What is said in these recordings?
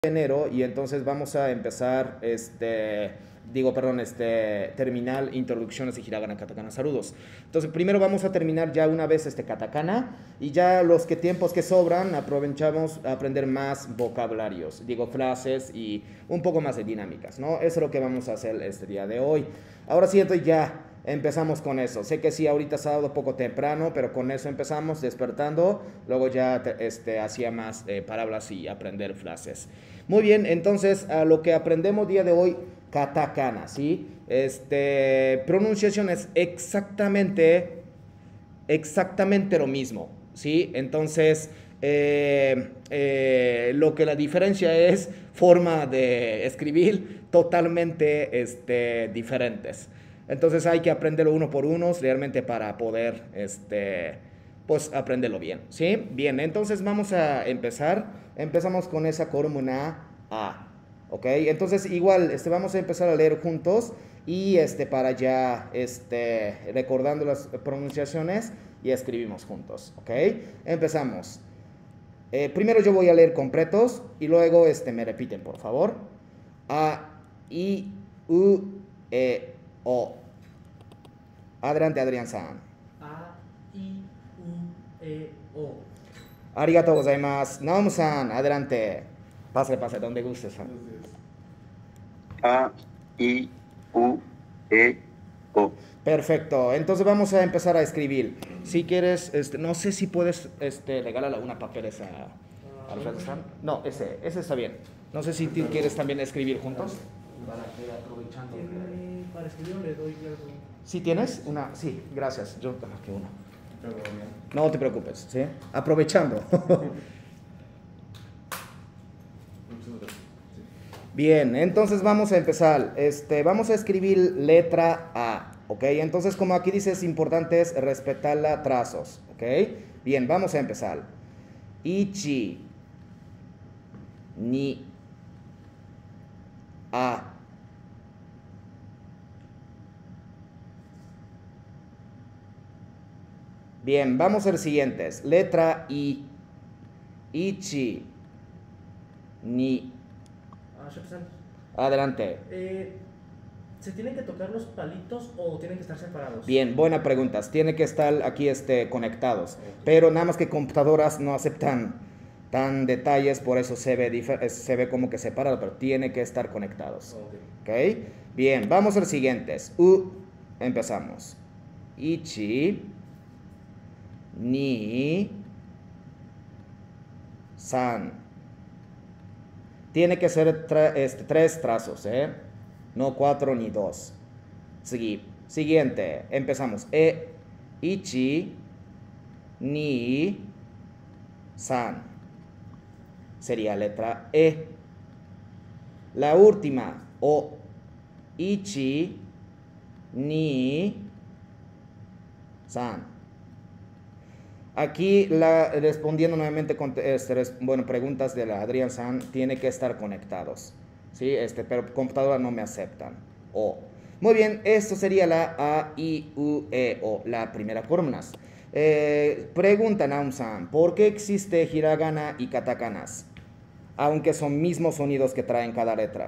de enero y entonces vamos a empezar, terminal, introducciones de hiragana, katakana, saludos. Entonces, primero vamos a terminar ya una vez este katakana y ya los tiempos que sobran aprovechamos a aprender más vocabularios, frases y un poco más de dinámicas, ¿no? Eso es lo que vamos a hacer este día de hoy. Ahora sí, entonces ya empezamos con eso. Sé que sí, ahorita es sábado poco temprano, pero con eso empezamos despertando. Luego ya hacía más palabras y aprender frases. Muy bien, entonces a lo que aprendemos día de hoy, katakana, ¿sí? Pronunciación es exactamente lo mismo, ¿sí? Entonces, lo que la diferencia es forma de escribir totalmente diferentes. Entonces hay que aprenderlo uno por uno realmente para poder pues aprenderlo bien, ¿sí? Bien, entonces vamos a empezar. Empezamos con esa columna A, ¿ok? Entonces igual vamos a empezar a leer juntos y para ya recordando las pronunciaciones y escribimos juntos, ¿ok? Empezamos. Primero yo voy a leer completos y luego me repiten, por favor. A, I, U, E, O. Adelante, Adrián-san. A, I, U, E, O. Arigatou gozaimasu. Naum-san, adelante. Pase, donde guste, san. A, I, U, E, O. Perfecto, entonces vamos a empezar a escribir. Si quieres, no sé si puedes regalarle una papeles a Alfredo-san. No, ese está bien. No sé si tú quieres también escribir juntos. Para que aprovechando. Para escribir le doy algo. ¿Sí tienes? Una, sí, gracias. Yo que uno. No te preocupes, ¿sí? Aprovechando. Bien, entonces vamos a empezar. Vamos a escribir letra A, ¿ok? Entonces, como aquí dice, es importante respetar los trazos, ¿ok? Bien, vamos a empezar. Ichi, ni, a. Bien, vamos a los siguientes. Letra I. Ichi, ni. Adelante. ¿Se tienen que tocar los palitos o tienen que estar separados? Bien, buena pregunta. Tiene que estar aquí conectados. Pero nada más que computadoras no aceptan tan detalles, por eso se ve como que separado, pero tiene que estar conectados. ¿Ok? Bien, vamos a los siguientes. Empezamos. Ichi, ni, san. Tiene que ser tres trazos, ¿eh? No 4 ni 2. Siguiente, empezamos. Ichi, ni, san. Sería letra E. La última, O. Ichi, ni, san. Aquí, respondiendo nuevamente con preguntas de la Adrián San, tiene que estar conectados, ¿sí? Pero computadora no me aceptan. O. Muy bien, esto sería la A, I, U, E, O, la primera columna. Pregunta Naum-san, ¿por qué existe hiragana y katakanas? Aunque son mismos sonidos que traen cada letra.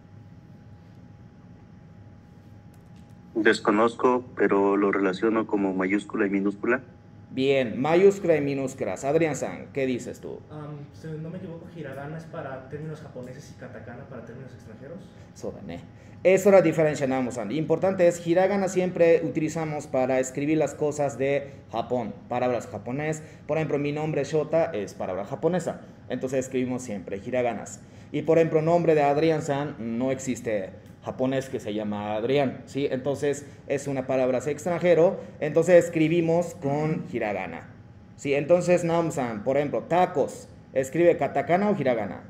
Desconozco, pero lo relaciono como mayúscula y minúscula. Bien, mayúscula y minúsculas. Adrián-san, ¿qué dices tú? Si no me equivoco, hiragana es para términos japoneses y katakana para términos extranjeros. Eso es la diferencia, Namu-san. Importante es, hiragana siempre utilizamos para escribir las cosas de Japón, palabras japonés. Por ejemplo, mi nombre Shota es palabra japonesa. Entonces escribimos siempre hiraganas. Y por ejemplo, nombre de Adrián-san no existe japonés que se llama Adrián, ¿sí? Entonces es una palabra extranjero, entonces escribimos con hiragana, ¿sí? Entonces Naum-san, por ejemplo, tacos, ¿escribe katakana o hiragana?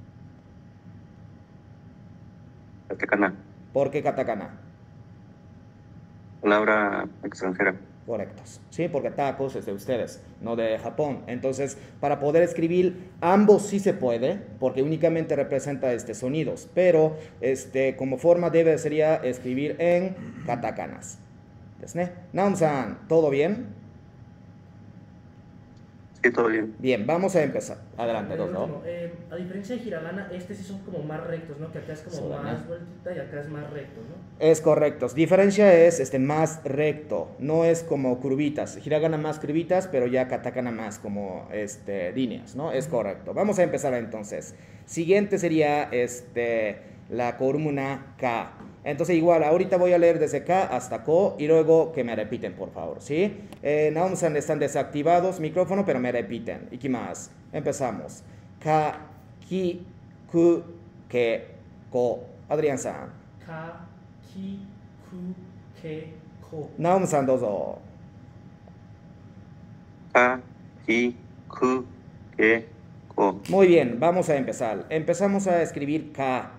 Katakana. ¿Por qué katakana? Palabra extranjera. Correctos, ¿sí? Porque tacos es de ustedes, no de Japón. Entonces, para poder escribir, ambos sí se puede, porque únicamente representa sonidos, pero como forma sería escribir en katakanas. Naum-san, ¿todo bien? Sí, todo bien. Bien, vamos a empezar. Adelante, dos, ¿no? A diferencia de hiragana, sí son como más rectos, ¿no? Que acá es como Solana. más vueltita y acá es más recto, ¿no? Es correcto. Diferencia es más recto, no es como curvitas. Hiragana más curvitas, pero ya katakana más como líneas, ¿no? Es correcto. Vamos a empezar entonces. Siguiente sería la columna K. Entonces igual, ahorita voy a leer desde K hasta Ko y luego que me repiten, por favor, ¿sí? Naum-san están desactivados micrófono, pero me repiten. Ikimasu. Empezamos. Ka, ki, ku, ke, ko. Adrián-san. Ka, ki, ku, ke, ko. Naum-san, dozo. Ka, ki, ku, ke, ko. Muy bien, vamos a empezar. Empezamos a escribir K.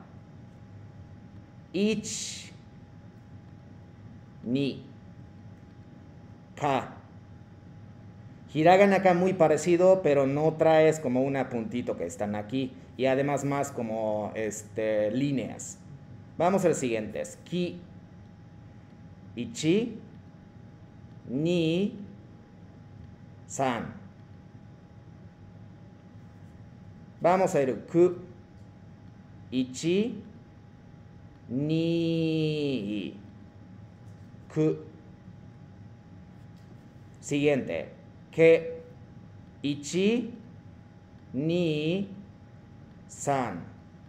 Ich, ni, Ka. Hiragana acá muy parecido, pero no traes como un puntito que están aquí. Y además más como líneas. Vamos al siguiente. Ki, ichi, ni, san. Vamos a ir ku, ichi, ni, ku. Siguiente. Ke, ichi, ni, san.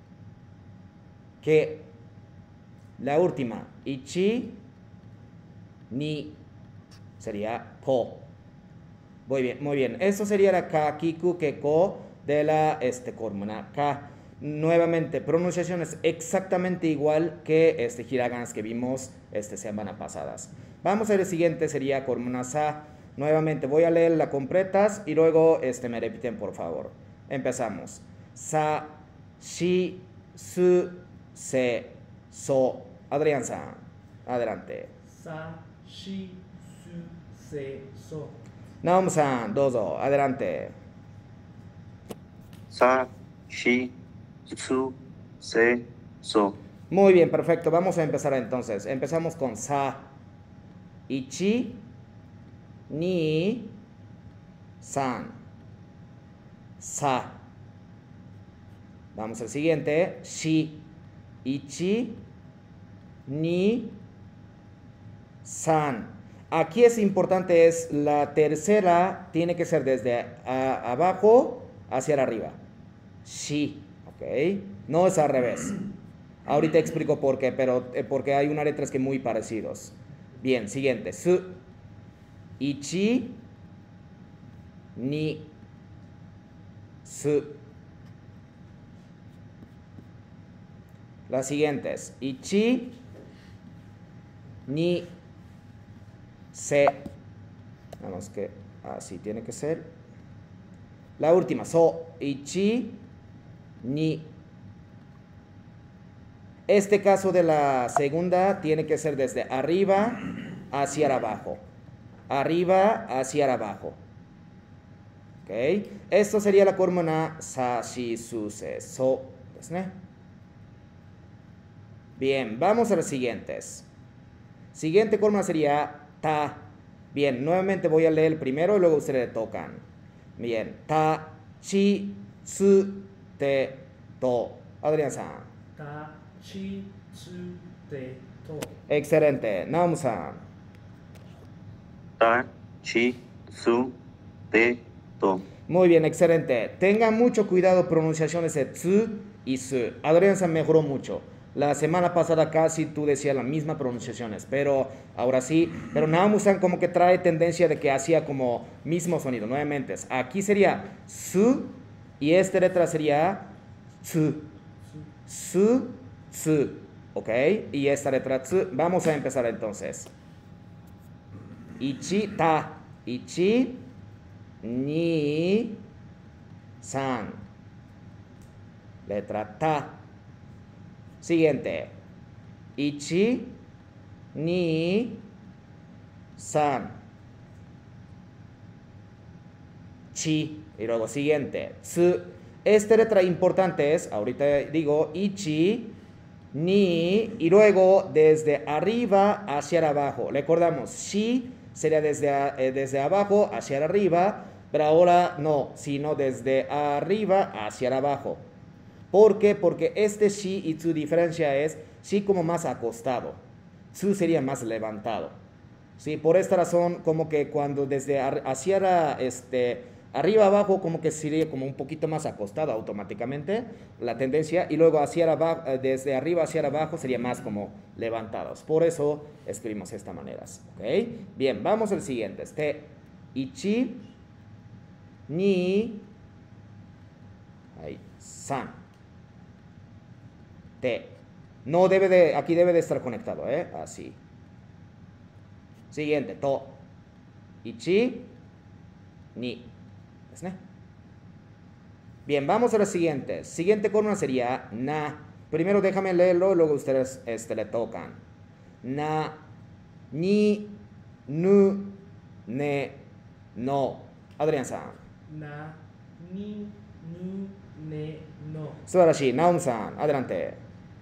Que. La última. Ichi, ni. Sería ko. Muy bien, muy bien. Eso sería la ka, kiku, ke, ko de la columna K. Nuevamente, pronunciación es exactamente igual que hiraganas que vimos semana pasadas. Vamos a ver el siguiente, sería columna Sa. Nuevamente, voy a leer la completas y luego me repiten, por favor. Empezamos. Sa, shi, su, se, so. Adrián-san, adelante. Sa, shi, su, se, so. Naum-san, dozo, adelante. Sa, shi, su, se, so. Muy bien, perfecto. Vamos a empezar entonces. Empezamos con sa, ichi, ni, san. Sa. Vamos al siguiente. Shi, ichi, ni, san. Aquí es importante, es la tercera, tiene que ser desde abajo hacia arriba. Shi, ¿ok? No es al revés. Ahorita explico por qué, pero porque hay unas letras que muy parecidos. Bien, siguiente. Su, ichi, ni, su. Las siguientes. Ichi, ni, se. Vamos que así tiene que ser. La última. So, ichi, ni. Este caso de la segunda tiene que ser desde arriba hacia abajo. Arriba hacia abajo. ¿Ok? Esto sería la columna sa, shi, su, se, so. Bien, vamos a las siguientes. Siguiente columna sería ta. Bien, nuevamente voy a leer el primero y luego ustedes le tocan. Bien, ta, chi, su, te, to. Adrián-san. Ta, chi, su, te, to. Excelente. Naum-san. Ta, chi, su, te, to. Muy bien, excelente. Tengan mucho cuidado pronunciaciones de tsu y su. Adrián-san mejoró mucho. La semana pasada casi tú decías las mismas pronunciaciones, pero ahora sí. Pero Naum-san como que trae tendencia de que hacía como mismo sonido. Nuevamente, aquí sería su y esta letra sería tsu. Su, tsu. ¿Ok? Y esta letra tsu. Vamos a empezar entonces. Ichi, ta. Ichi, ni, san. Letra ta. Siguiente. Ichi, ni, san. Chi. Y luego siguiente. Tsu. Esta letra importante es, ahorita digo, ichi, ni, y luego desde arriba hacia abajo. Recordamos, shi sería desde abajo hacia arriba, Pero ahora no, sino desde arriba hacia abajo. ¿Por qué? Porque este shi y su diferencia es shi como más acostado. Su sería más levantado. ¿Sí? Por esta razón, como que cuando desde hacia arriba abajo, como que sería como un poquito más acostado automáticamente la tendencia. Y luego hacia abajo, desde arriba hacia abajo sería más como levantados. Por eso escribimos de esta manera. ¿Okay? Bien, vamos al siguiente. Ichi, ni, ahí, san. Te. No debe de, aquí debe de estar conectado, ¿eh? Así. Siguiente, to. Ichi, ni. ¿Ves? Bien, vamos a la siguiente. Siguiente columna sería na. Primero déjame leerlo y luego ustedes le tocan. Na, ni, nu, ne, no. Adrián-san. Na, ni, nu, ne, no. Subarashi, Naum-san. Adelante.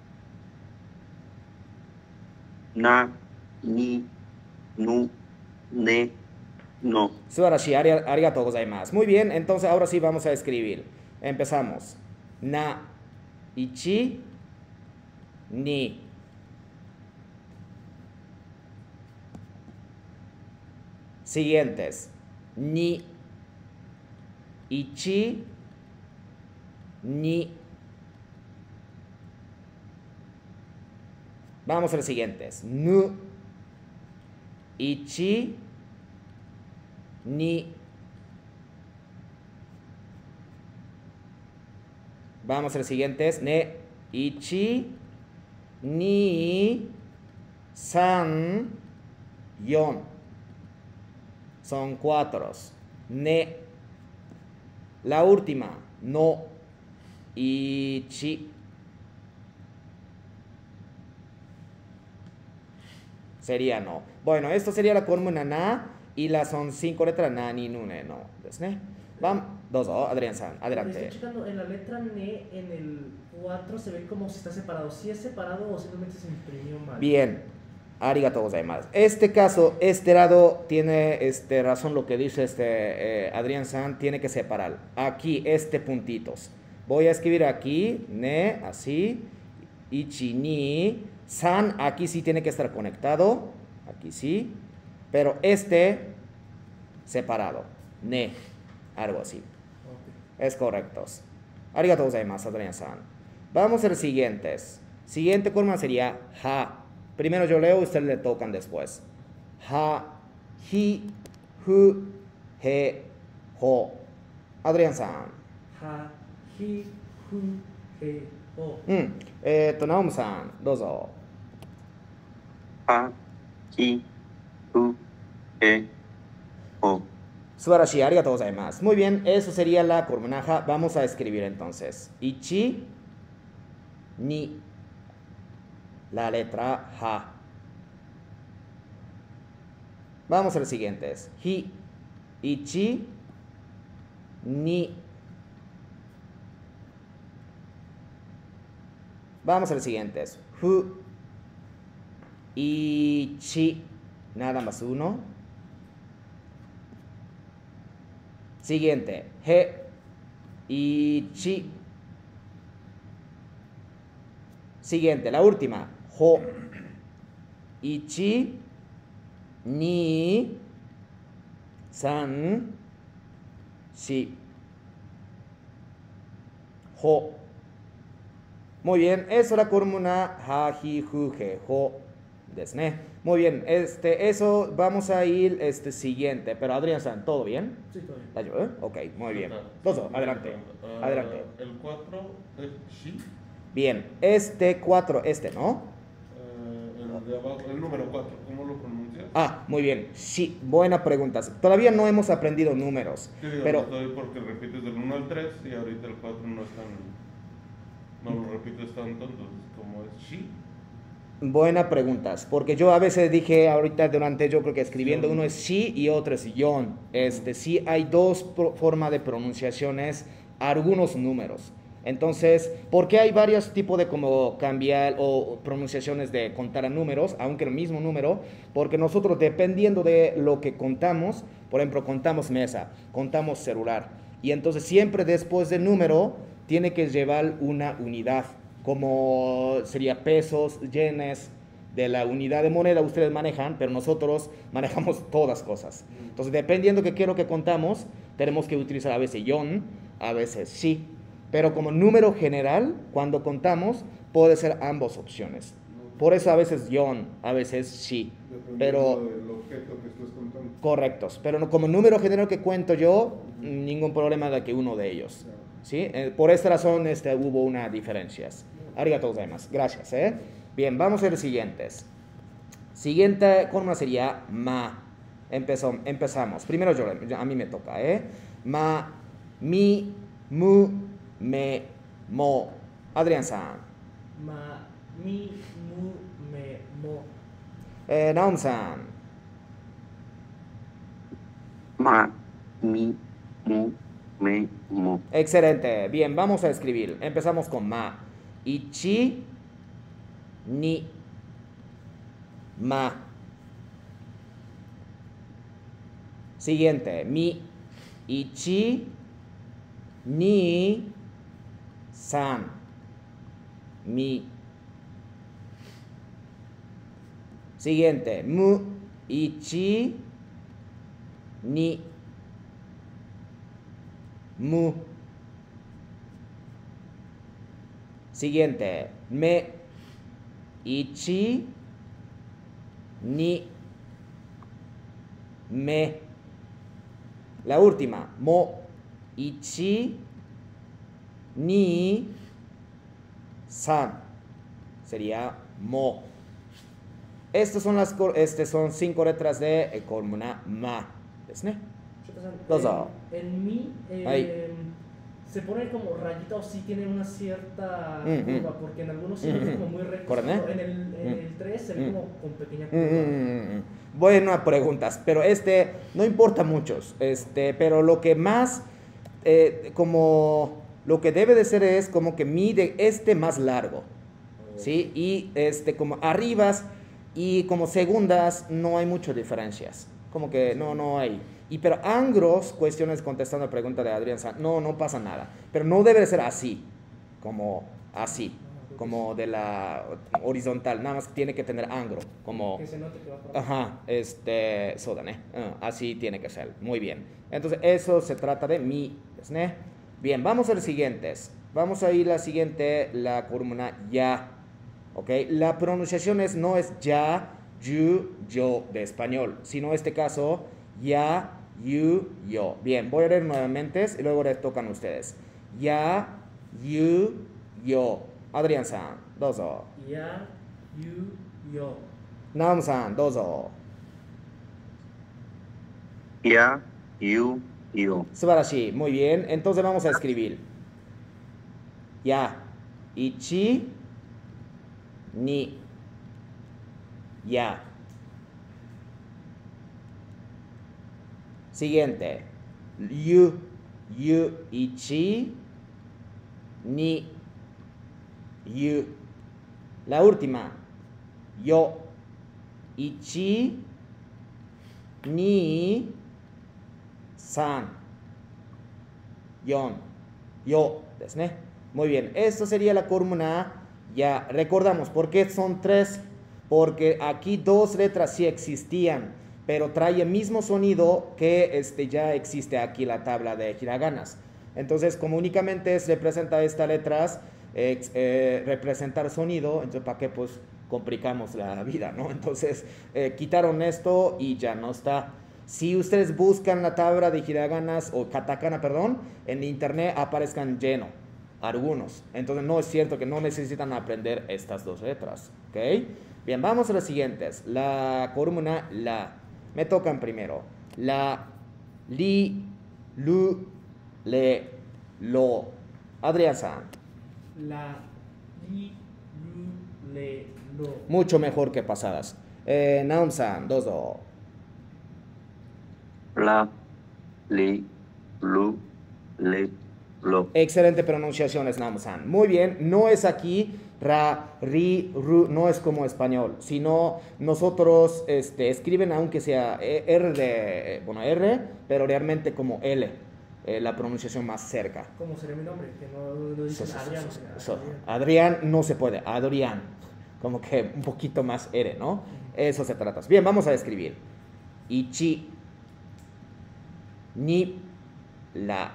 Na, ni, nu, ne, no. Subarashi, arigatou gozaimasu. Muy bien, entonces ahora sí vamos a escribir. Empezamos. Na, ichi, ni. Siguientes. Ni, ichi, ni. Vamos a los siguientes. Nu, ichi, ni. Vamos a los siguientes. Ne, ichi, ni, san, yon. Son 4. Ne. La última. No, ichi. Sería no. Bueno, esto sería la columna na y las son 5 letras na, ni, nu, ne, no. Vamos, Adrián-san, adelante. Estoy checando, en la letra ne, en el 4 se ve como si está separado. ¿Si es separado o simplemente se imprimió mal? Bien, arigatou gozaimasu. Este caso, este lado tiene razón lo que dice Adrián-san, tiene que separar. Aquí, puntitos. Voy a escribir aquí, ne, así, ichi, ni. San, aquí sí tiene que estar conectado. Aquí sí. Pero separado. Ne. Algo así. Okay. Es correcto. Arigatou gozaimasu, Adrián-san. Vamos a los siguientes. Siguiente columna sería ha. Primero yo leo, ustedes le tocan después. Ha, hi, hu, he, ho. Adrián-san. Ha, hi, hu, he, ho. Naum-san, dozo. Ha, hi, hu, he, ho. Subarashi, arigatou gozaimasu. Muy bien, eso sería la columna ha. Vamos a escribir entonces. Ichi, ni. La letra ha. Vamos a los siguientes. Hi, ichi, ni. Vamos a los siguientes. Hu, ichi. Nada más uno. Siguiente. He, ichi. Siguiente, la última. Ho, ichi, ni, san, shi. Ho. Muy bien, eso es la columna ha, hi, hu, he, ho. Muy bien, eso vamos a ir siguiente. Pero Adrián-san, ¿todo bien? Sí, todo bien. ¿La yo, Ok, muy bien. Dozo, adelante. Adelante. El 4 es shi. Bien, 4, ¿no? El de abajo, el número 4, ¿cómo lo pronuncias? Ah, muy bien. Sí, buena pregunta. Todavía no hemos aprendido números, Sí, digo, pero estoy porque repites del 1 al 3 y ahorita el 4 no es tan, no lo repites tanto, entonces como es shi. buena pregunta, porque yo a veces dije ahorita yo creo que escribiendo Yon. uno es sí y otro es yon. Sí hay dos formas de pronunciaciones, algunos números. Entonces, ¿por qué hay varios tipos de como cambiar o pronunciaciones de contar a números, aunque el mismo número? Porque nosotros, dependiendo de lo que contamos, por ejemplo, contamos mesa, contamos celular, y entonces siempre después del número tiene que llevar una unidad, como sería pesos, yenes, de la unidad de moneda ustedes manejan, pero nosotros manejamos todas cosas. Entonces, dependiendo de qué quiero que contamos, tenemos que utilizar a veces yon, a veces sí. Pero como número general, cuando contamos, puede ser ambas opciones. Por eso a veces yon, a veces sí. Pero Dependiendo del objeto que estés contando. correctos. Pero como número general que cuento yo, ningún problema de que uno de ellos. ¿Sí? Por esta razón hubo una diferencia. Arigatou gozaimasu. Gracias. Bien, vamos a ver siguientes. Siguiente columna sería ma. Empezamos. Primero a mí me toca. Ma, mi, mu, me, mo. Adrián-san. Ma, mi, mu, me, mo. Naum-san. Ma, mi, mu, me, mo. Excelente. Bien, vamos a escribir. Empezamos con ma. Ichi, ni, ma. Siguiente. Mi, ichi, ni, san. Mi. Siguiente. Mu, ichi, ni, mu. Siguiente. Me, ichi, ni, me. La última. Mo, ichi, ni, san. Sería mo. Estas son 5 letras de columna ma. ¿Desu ne? Dozo. En mi, Ahí. se pone como rayita o sí tiene una cierta Mm, curva, porque en algunos sí es como muy recto. ¿Correcto? En el 3 se ve como con pequeña curva. Bueno, preguntas, pero no importa muchos, pero lo que más, como lo que debe de ser es como que mide más largo, ¿sí? Y como arribas y como segundas no hay muchas diferencias, como que no hay. Pero angros, cuestiones contestando la pregunta de Adrián, no pasa nada, pero no debe de ser así, como así. Como de la horizontal, nada más tiene que tener angro, como Que se note que va por abajo. ajá, sodane, así tiene que ser, muy bien. Entonces eso se trata de mi, desu ne. Bien, vamos a los siguientes. Vamos a ir a la siguiente, la columna ya, ¿ok? La pronunciación no es ya, you, yo de español, sino este caso ya, you, yo. Bien, voy a leer nuevamente y luego les tocan ustedes. Ya, you, yo. Adrián-san, dozo. Ya, you, yo. Naum-san, dozo. Ya, you, yo. Subarashi, muy bien. Entonces vamos a escribir. Ya. Ichi, ni, ya. Siguiente. You, ichi, ni, you. La última. Yo, ichi, ni, san, yon, yo, desu ne. Muy bien, esto sería la columna. Ya recordamos, ¿por qué son 3? Porque aquí 2 letras sí existían, pero trae el mismo sonido que ya existe aquí la tabla de hiraganas. Entonces, como únicamente representa estas letras, representar sonido, entonces ¿para qué pues complicamos la vida, no? Entonces, quitaron esto y ya no está. Si ustedes buscan la tabla de hiraganas o katakana, perdón, en internet aparezcan lleno, algunos. Entonces no es cierto que no necesitan aprender estas 2 letras, ¿ok? Bien, vamos a las siguientes. La columna la. Me tocan primero. La, li, lu, le, lo. Adrián-san. La, li, lu, le, lo. Mucho mejor que pasadas. Naum-san, dozo. La, li, lu, le, Lo. Excelente pronunciación, Nam-san. Muy bien, no es aquí ra, ri, ru, no es como español, sino nosotros escriben aunque sea R de, bueno, R, pero realmente como L, la pronunciación más cerca. ¿Cómo sería mi nombre? Que no dicen Adrián. Adrián no se puede, Adrián, como que un poquito más R, ¿no? Eso se trata. Bien, vamos a escribir. Ichi, ni, la.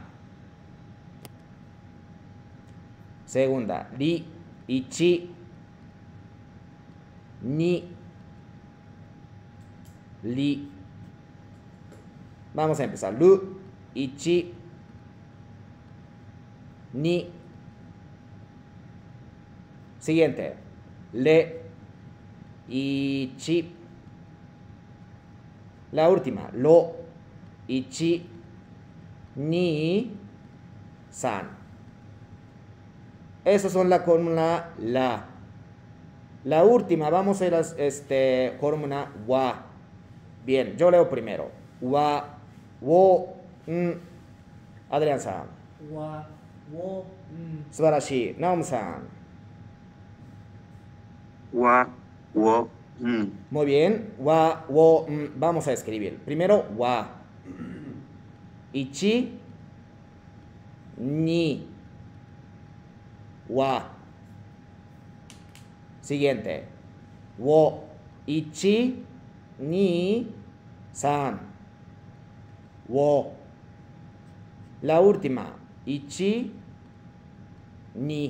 Segunda, ri, ichi, ni, li. Vamos a empezar. Lu, ichi, ni. Siguiente. Le, ichi. La última. Lo, ichi, ni, san. Esas son la columna la. La última, vamos a ir a columna wa. Bien, yo leo primero. Wa, wo, Adrián-san. Wa, wo, Subarashi. Naum-san. Wa, wo, Muy bien. Wa, wo, vamos a escribir. Primero, wa. Ichi, ni. Wa. Siguiente. Wo, ichi, ni, san. Wo. La última. Ichi, ni.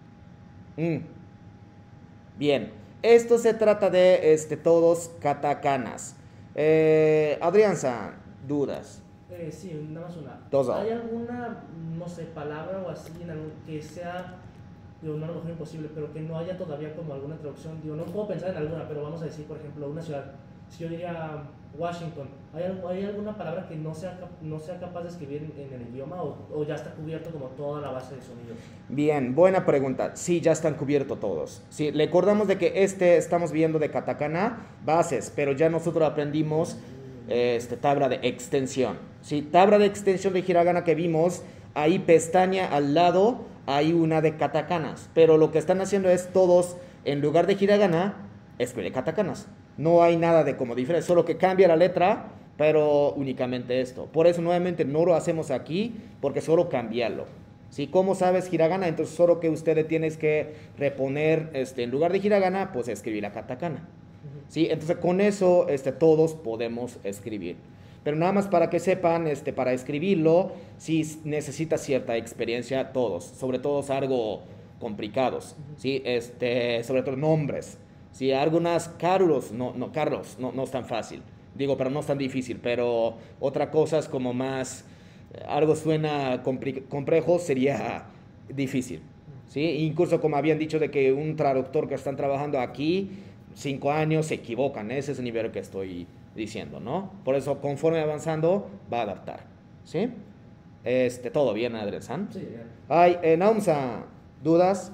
Bien. Esto se trata de todos katakanas. Adrián-san, dudas. Sí, nada más una. Dos. ¿Hay alguna, no sé, palabra o así que sea, digo, no a lo mejor imposible, pero que no haya todavía como alguna traducción? Digo, no puedo pensar en alguna, pero vamos a decir, por ejemplo, una ciudad. Si yo diría Washington, ¿hay alguna palabra que no sea capaz de escribir en el idioma o ya está cubierto como toda la base de sonidos? Bien, buena pregunta. Sí, ya están cubiertos todos. Sí, recordamos de que estamos viendo de katakana bases, pero ya nosotros aprendimos tabla de extensión. Sí, tabla de extensión de hiragana que vimos, ahí pestaña al lado, hay una de katakanas, pero lo que están haciendo es todos, en lugar de hiragana, escribe katakanas. No hay nada de como diferente, solo que cambia la letra, pero únicamente esto. Por eso nuevamente no lo hacemos aquí, porque solo cambiarlo. ¿Sí? ¿Cómo sabes hiragana? Entonces solo que ustedes tienes que reponer, en lugar de hiragana, pues escribir la katakana. ¿Sí? Entonces con eso todos podemos escribir. Pero nada más para que sepan, para escribirlo, sí necesita cierta experiencia todos, sobre todo algo complicados, ¿sí? Sobre todo nombres. Sí, algunas Carlos no es tan fácil, digo, pero no es tan difícil, pero otra cosa es como más, algo suena complejo, sería difícil, ¿sí? Incluso como habían dicho de que un traductor que están trabajando aquí, 5 años, se equivocan, ese es el nivel que estoy diciendo, ¿no? Por eso, conforme avanzando, va a adaptar, ¿sí? ¿Todo bien, Adrián-san? Sí, ya. Ay, Naum-san, ¿dudas?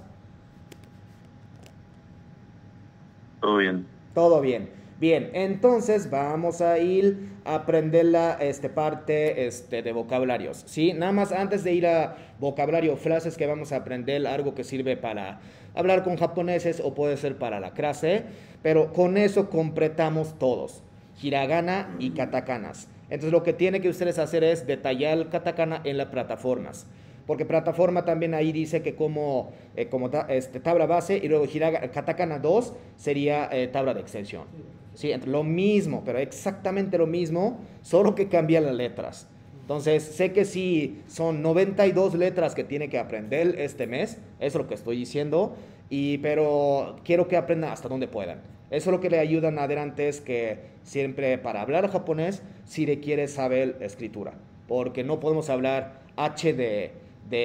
todo bien. Todo bien. Bien, entonces vamos a ir a aprender la parte de vocabularios. ¿Sí? Nada más antes de ir a vocabulario, frases que vamos a aprender, algo que sirve para hablar con japoneses o puede ser para la clase, pero con eso completamos todos, hiragana y katakanas. Entonces lo que tienen que ustedes hacer es detallar el katakana en las plataformas. Porque plataforma también ahí dice que como tabla base y luego katakana 2 sería tabla de extensión. Sí, lo mismo, pero exactamente lo mismo, solo que cambian las letras. Entonces, sé que sí, son 92 letras que tiene que aprender este mes, eso es lo que estoy diciendo, pero quiero que aprendan hasta donde puedan. Eso es lo que le ayudan adelante, es que siempre para hablar japonés, si requiere saber escritura, porque no podemos hablar H de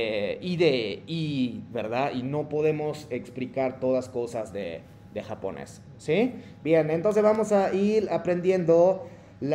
I, ¿verdad? Y no podemos explicar todas cosas de japonés, ¿sí? Bien, entonces vamos a ir aprendiendo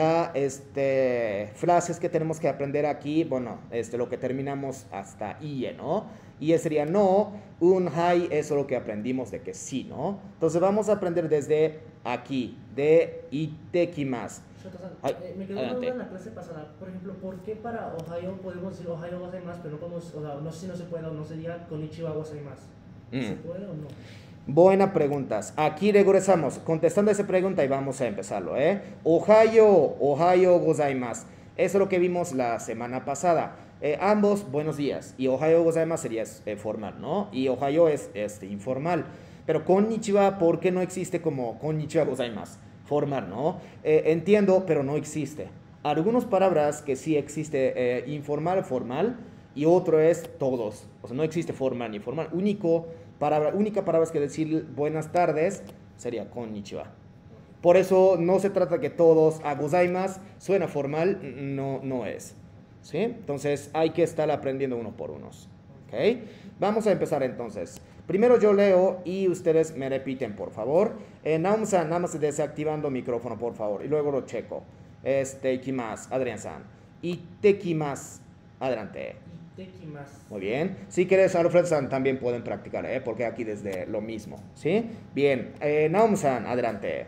frases que tenemos que aprender aquí, bueno, lo que terminamos hasta IE, ¿no? IE sería no, un hai es lo que aprendimos de que sí, ¿no? Entonces vamos a aprender desde aquí, de itekimasu. Shoto-san, Ay, me quedó una adelante. duda en la clase pasada. Por ejemplo, ¿por qué para Ohio podemos decir Ohio gozaimasu, pero no podemos, o sea, no sé si no se puede o no se diga Konnichiwa gozaimasu? ¿Se puede o no? Buenas preguntas. Aquí regresamos contestando esa pregunta y vamos a empezarlo, ¿eh? Ohayo gozaimasu. Eso es lo que vimos la semana pasada. Ambos, buenos días. Y ohayo gozaimasu sería formal, ¿no? Y ohayo es informal. Pero konnichiwa, ¿por qué no existe como konnichiwa gozaimasu? Formal, ¿no? Entiendo, pero no existe. Algunas palabras que sí existe informal, formal, y otro es todos. O sea, no existe formal ni formal. Única palabra que decir buenas tardes sería konnichiwa. Por eso no se trata que todos a gozaimasu suena formal, no es. ¿Sí? Entonces hay que estar aprendiendo uno por unos. ¿Ok? Vamos a empezar entonces. Primero yo leo y ustedes me repiten, por favor. Naum-san, nada más desactivando micrófono, por favor. Y luego lo checo. Ikimasu, Adrián-san. Itekimasu. Adelante. Itekimasu. Muy bien. Si quieres, Alfred-san, también pueden practicar, porque aquí desde lo mismo. ¿Sí? Bien. Naum-san, adelante.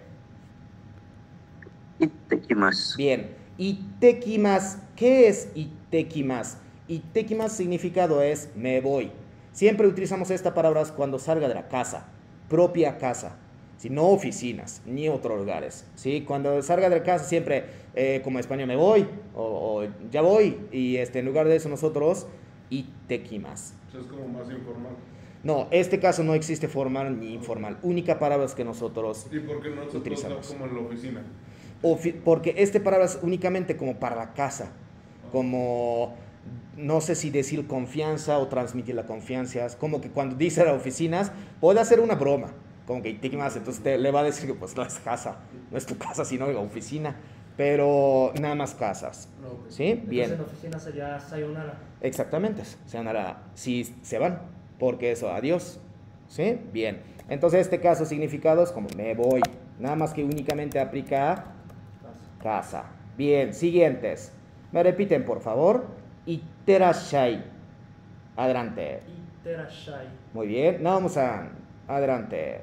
Itekimasu. Bien. Itekimasu. ¿Qué es itekimasu? Itekimasu significado es me voy. Siempre utilizamos esta palabra cuando salga de la casa, propia casa, ¿sí? No oficinas, ni otros lugares, ¿sí? Cuando salga de la casa siempre, como en español, me voy, o ya voy, y en lugar de eso nosotros, itekimasu. Eso es como más informal. No, este caso no existe formal ni informal, única palabra es que nosotros ¿Y por qué no se utilizamos. como en la oficina? Porque esta palabra es únicamente como para la casa, como no sé si decir confianza o transmitir la confianza, es como que cuando dice a las oficinas puede hacer una broma, como que itekimasu, entonces le va a decir que pues no es casa, no es tu casa sino la oficina, pero nada más casas, ¿sí? Entonces Bien, en oficina sería sayonara. exactamente, sayonara, si se van, porque eso, adiós, ¿sí? Bien, entonces este caso significado es como me voy, nada más que únicamente aplica a casa. Bien, siguientes. Me repiten, por favor. Itterashai. Adelante. Iterashai. Muy bien. Naomu-san. Adelante.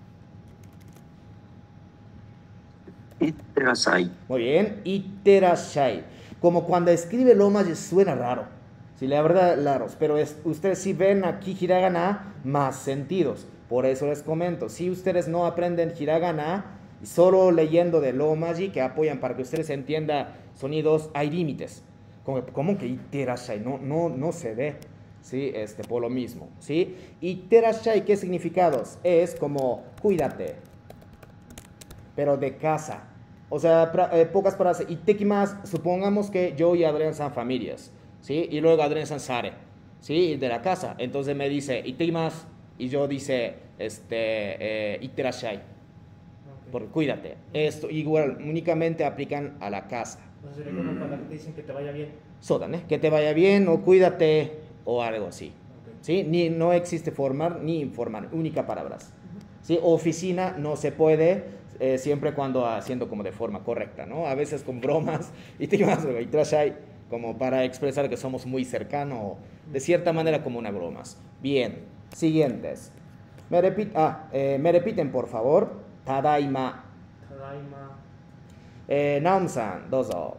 Itterasai. Muy bien. Itterashai. Como cuando escribe Lomaji suena raro. Sí, la verdad, raros. Pero ustedes sí ven aquí hiragana más sentidos. Por eso les comento. Si ustedes no aprenden hiragana, solo leyendo de Lomaji que apoyan para que ustedes entiendan sonidos, hay límites. Como que iterashai no se ve, ¿sí? Por lo mismo, ¿sí? Iterashai, ¿qué significados? Es como cuídate, pero de casa. O sea, pocas palabras. Itekimasu, supongamos que yo y Adrián son familias, ¿sí? Y luego Adrián san sale, ¿sí? De la casa. Entonces me dice itekimasu y yo dice iterashai. Porque cuídate. Esto igual únicamente aplican a la casa. O sea, sería como cuando te dicen que te vaya bien. Sodan, que te vaya bien o cuídate o algo así. Ok. ¿Sí? No existe formal ni informal, única palabras. ¿Sí? Oficina no se puede siempre cuando haciendo como de forma correcta, ¿no? A veces con bromas y trash hay como para expresar que somos muy cercanos, de cierta manera como una bromas. Bien, siguientes. Me repiten por favor. Tadaima. Tadaima. Naum-san, dozo.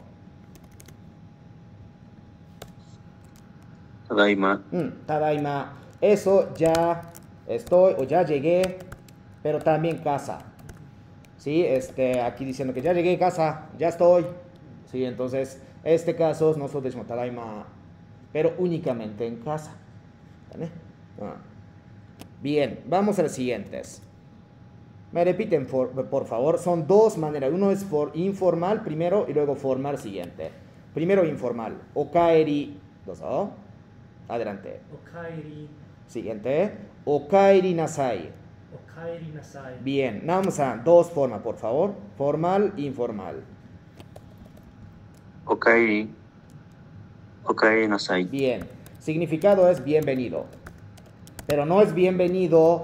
Tadaima. Tadaima. Eso ya estoy o ya llegué, pero también casa. ¿Sí? Aquí diciendo que ya llegué a casa, ya estoy. ¿Sí? Entonces, este caso nosotros decimos tadaima, pero únicamente en casa. ¿Vale? Bien, vamos a las siguientes. Me repiten, por favor. Son dos maneras. Uno es informal primero y luego formal siguiente. Primero informal. Okaeri. Dozo. Adelante. Okaeri. Siguiente. Okaeri nasai. Okaeri nasai. Bien. Naum-san, dos formas, por favor. Formal, informal. Okaeri. Okaeri nasai. Bien. Significado es bienvenido. Pero no es bienvenido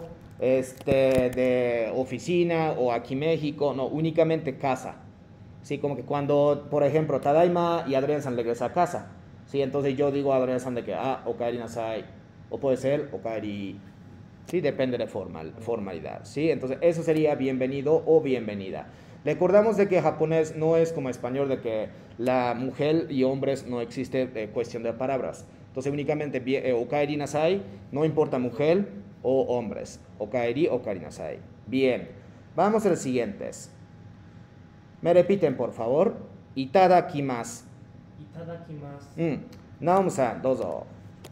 de oficina o aquí México, no, únicamente casa. Sí, como que cuando, por ejemplo, Tadaima y Adrián-san regresa a casa. Sí, entonces yo digo a Adrián-san de que, okaeri nasai. O puede ser okaeri. Sí, depende de formalidad. Sí, entonces eso sería bienvenido o bienvenida. Recordamos de que japonés no es como español, de que la mujer y hombres no existe cuestión de palabras. Entonces únicamente okaeri nasai, no importa mujer o hombres. Okaeri nasai. Bien, vamos a los siguientes. Me repiten por favor. Itadakimasu. Itadakimasu. Naomu-san, dozo.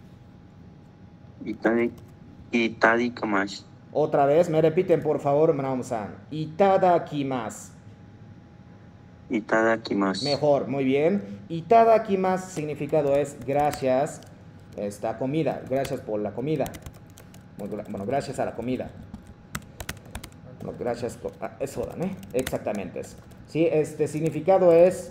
Itadakimasu. Otra vez, me repiten por favor, Naomu-san. Itadakimasu. Itadakimasu. Mejor, muy bien. Itadakimasu significado es gracias esta comida, gracias por la comida. Bueno, gracias a la comida. Bueno, gracias, eso, ¿no? Exactamente. Sí, este significado es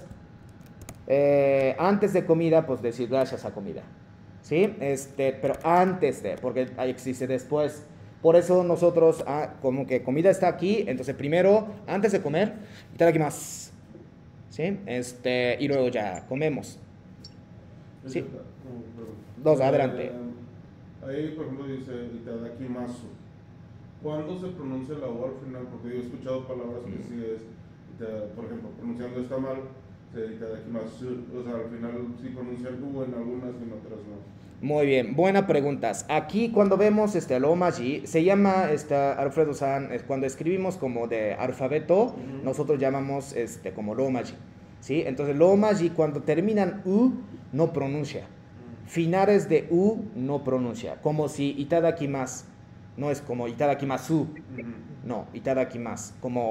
antes de comida, pues decir gracias a comida. ¿Sí? Pero antes de, porque ahí existe después. Por eso nosotros, como que comida está aquí, entonces primero, antes de comer, itadakimasu. ¿Sí? Y luego ya comemos. Sí. Dos, adelante. Ahí, por ejemplo, dice itadakimasu. ¿Cuándo se pronuncia la O al final? Porque yo he escuchado palabras que sí es, por ejemplo, pronunciando está mal, se itadakimasu. O sea, al final sí pronuncia el U en algunas y en otras no. Muy bien, buena preguntas. Aquí cuando vemos el Romaji, se llama, Alfredo-san, cuando escribimos como de alfabeto, nosotros llamamos como Romaji. ¿Sí? Entonces Romaji cuando terminan U no pronuncia. Finales de U no pronuncia. Como si itadakimasu, no es como itadakimasu. No, itadakimasu,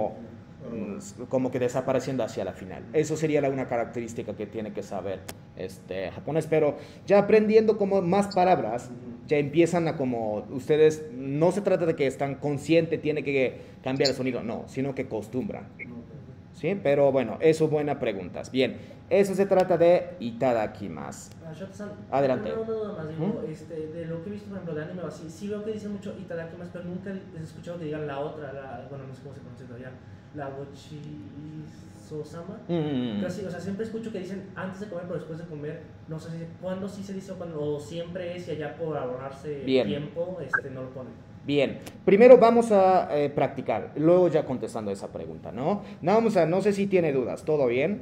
como que desapareciendo hacia la final. Eso sería una característica que tiene que saber japonés, pero ya aprendiendo como más palabras, ya empiezan a como, ustedes, no se trata de que están conscientes, tiene que cambiar el sonido, no, sino que acostumbran. ¿Sí? Pero bueno, eso buenas preguntas. Bien, eso se trata de itadakimasu. Adelante. Una duda más, digo, de lo que he visto, por ejemplo, de anime o así, sí veo que dicen mucho itadakimasu, pero nunca he escuchado que digan la otra, bueno, no sé cómo se pronuncia todavía, la gochiso-sama. Casi, o sea, siempre escucho que dicen antes de comer, pero después de comer, no sé cuándo sí se dice o siempre es y allá por ahorrarse tiempo, no lo ponen. Bien, primero vamos a practicar, luego ya contestando esa pregunta, ¿no? No sé si tiene dudas, ¿todo bien?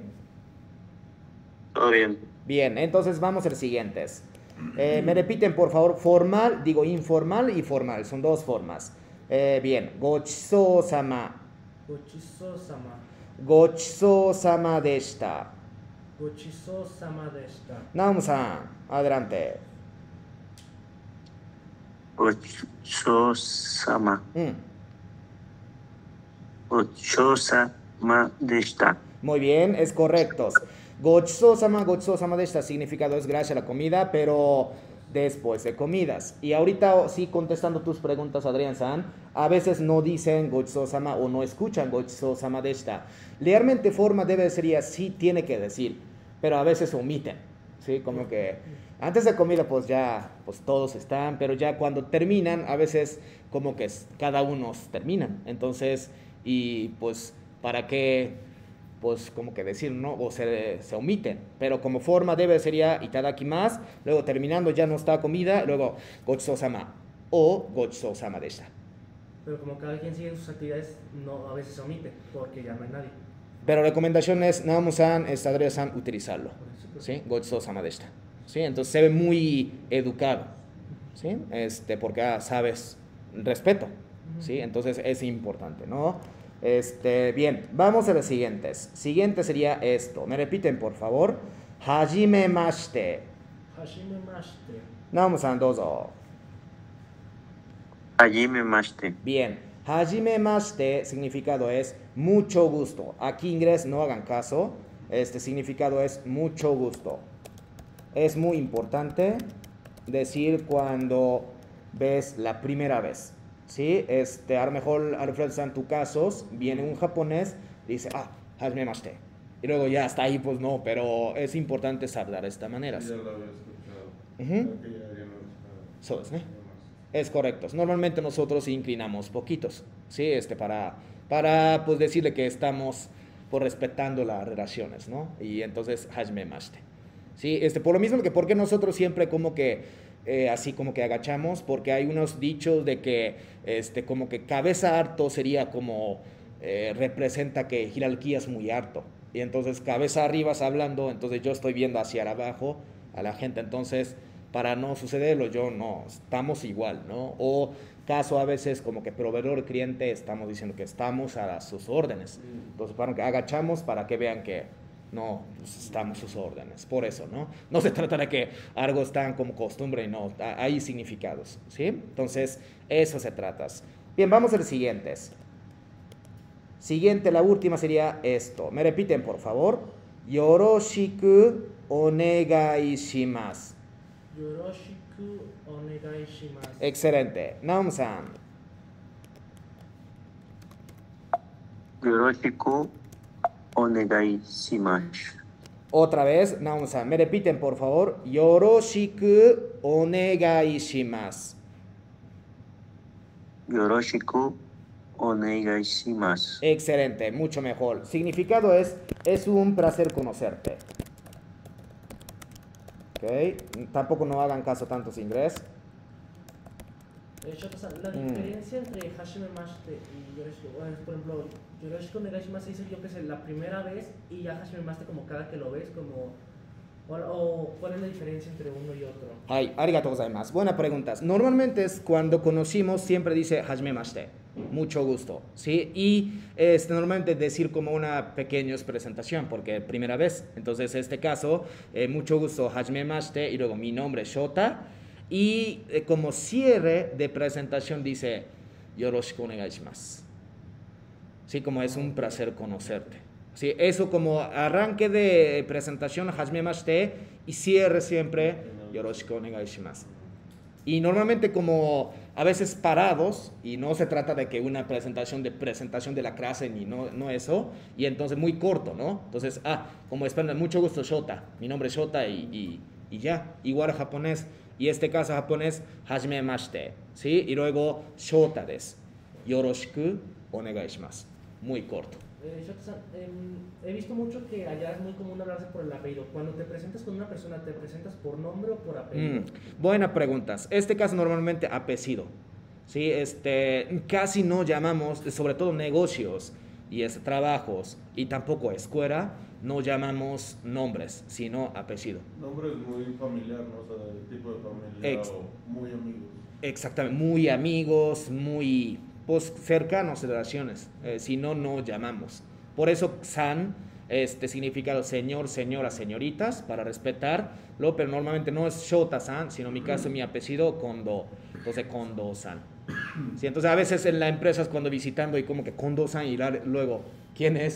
Todo bien. Bien, entonces vamos a los siguientes. Me repiten por favor, formal, digo informal y formal, son dos formas. Bien, gochiso-sama. Gochiso-sama. Gochiso-sama deshita. Gochiso-sama deshita. Naomu-san, adelante. Gochiso-sama. Gochiso-sama deshita. Muy bien, es correcto. Gochiso-sama deshita significado es gracias a la comida, pero después de comidas. Y ahorita sí contestando tus preguntas, Adrián-san, a veces no dicen gochiso-sama o no escuchan gochiso-sama deshita. Realmente forma debe ser sí tiene que decir, pero a veces omiten, ¿sí? Como que antes de comida pues ya pues todos están, pero ya cuando terminan a veces como que cada uno terminan. Entonces, y pues para qué pues como que decir, ¿no? O se omiten, pero como forma debe sería itadakimasu, luego terminando ya no está comida, luego gochiso-sama o gochiso-sama deshita. Pero como cada quien sigue sus actividades, no, a veces se omite, porque ya no hay nadie. Pero la recomendación es, Naomu-san, Adrián-san, utilizarlo, ¿sí? Gochiso-sama deshita, ¿sí? Entonces se ve muy educado, ¿sí? Porque sabes, respeto, ¿sí? Entonces es importante, ¿no? Bien, vamos a los siguientes. Siguiente sería esto. Me repiten, por favor. Hajimemashite. Hajimemashite. Naomu-san, dozo. Hajimemashite. Bien. Hajimemashite, significado es mucho gusto. Aquí inglés no hagan caso. Significado es mucho gusto. Es muy importante decir cuando ves la primera vez. ¿Sí? A lo mejor, Alfredo, en tu casos, viene un japonés, dice, hajimemashite. Y luego ya hasta ahí, pues no, pero es importante saludar de esta manera. Ya lo había escuchado. Ya no So, es correcto. Normalmente nosotros inclinamos poquitos, ¿sí? Para pues decirle que estamos pues, respetando las relaciones, ¿no? Y entonces, hajimemashite. ¿Sí? Por lo mismo que porque nosotros siempre como que así como que agachamos, porque hay unos dichos de que como que cabeza harto sería como representa que jerarquía es muy alto. Y entonces cabeza arriba está hablando, entonces yo estoy viendo hacia abajo a la gente. Entonces, para no sucederlo, yo no, estamos igual, ¿no? O caso a veces como que proveedor cliente estamos diciendo que estamos a sus órdenes. Entonces, para que agachamos para que vean que no pues, estamos a sus órdenes. Por eso, ¿no? No se trata de que algo está como costumbre, no, hay significados, ¿sí? Entonces, eso se trata. Bien, vamos al siguiente. Siguiente, la última sería esto. Me repiten, por favor. Yoroshiku onegai shimasu. Yoroshiku onegai shimasu. Excelente. Naum-san. Yoroshiku onegai shimasu. Otra vez, Naum-san. Me repiten, por favor. Yoroshiku onegai shimasu. Yoroshiku onegai shimasu. Excelente, mucho mejor. Significado es un placer conocerte. ¿Ok? Tampoco no hagan caso tantos inglés. Shota-san, la diferencia entre Hashime Mashite y Yoroshiku, por ejemplo, Yoroshiku onegai shimasu dice yo que es la primera vez y ya Hashime Mashite como cada que lo ves, como... O, ¿cuál es la diferencia entre uno y otro? Ay, arigatou gozaimasu. Buena pregunta. Normalmente es cuando conocimos siempre dice hajimemashite, mucho gusto, ¿sí? Y normalmente decir como una pequeña presentación porque primera vez. Entonces, en este caso, mucho gusto, hajimemashite y luego mi nombre es Shota y como cierre de presentación dice yoroshiku onegai shimasu. Sí, como es un placer conocerte. Sí, eso como arranque de presentación, hajimemashite, y cierre siempre, yoroshiku onegai shimasu. Y normalmente como a veces parados, y no se trata de que una presentación de la clase, ni no eso, y entonces muy corto, ¿no? Entonces, como esperan, mucho gusto Shota, mi nombre es Shota y ya, igual japonés, y este caso japonés, hajimemashite, ¿sí? Y luego Shota desu, yoroshiku onegai shimasu, muy corto. Shota-san, he visto mucho que allá es muy común hablarse por el apellido. Cuando te presentas con una persona, ¿te presentas por nombre o por apellido? Buena pregunta. Este caso normalmente apellido. ¿Sí? Casi no llamamos, sobre todo negocios y trabajos y tampoco escuela, no llamamos nombres, sino apellido. Nombre es muy familiar, ¿no? O sea, el tipo de familia o muy amigos. Exactamente, muy amigos, muy... pues cercanos relaciones, si no, no llamamos. Por eso san, significa señor, señora, señoritas, para respetarlo, pero normalmente no es Shota-san, sino en mi caso mi apellido Kondo, entonces Kondo-san. Sí, entonces a veces en la empresa es cuando visitando y como que Kondo-san y luego, ¿quién es?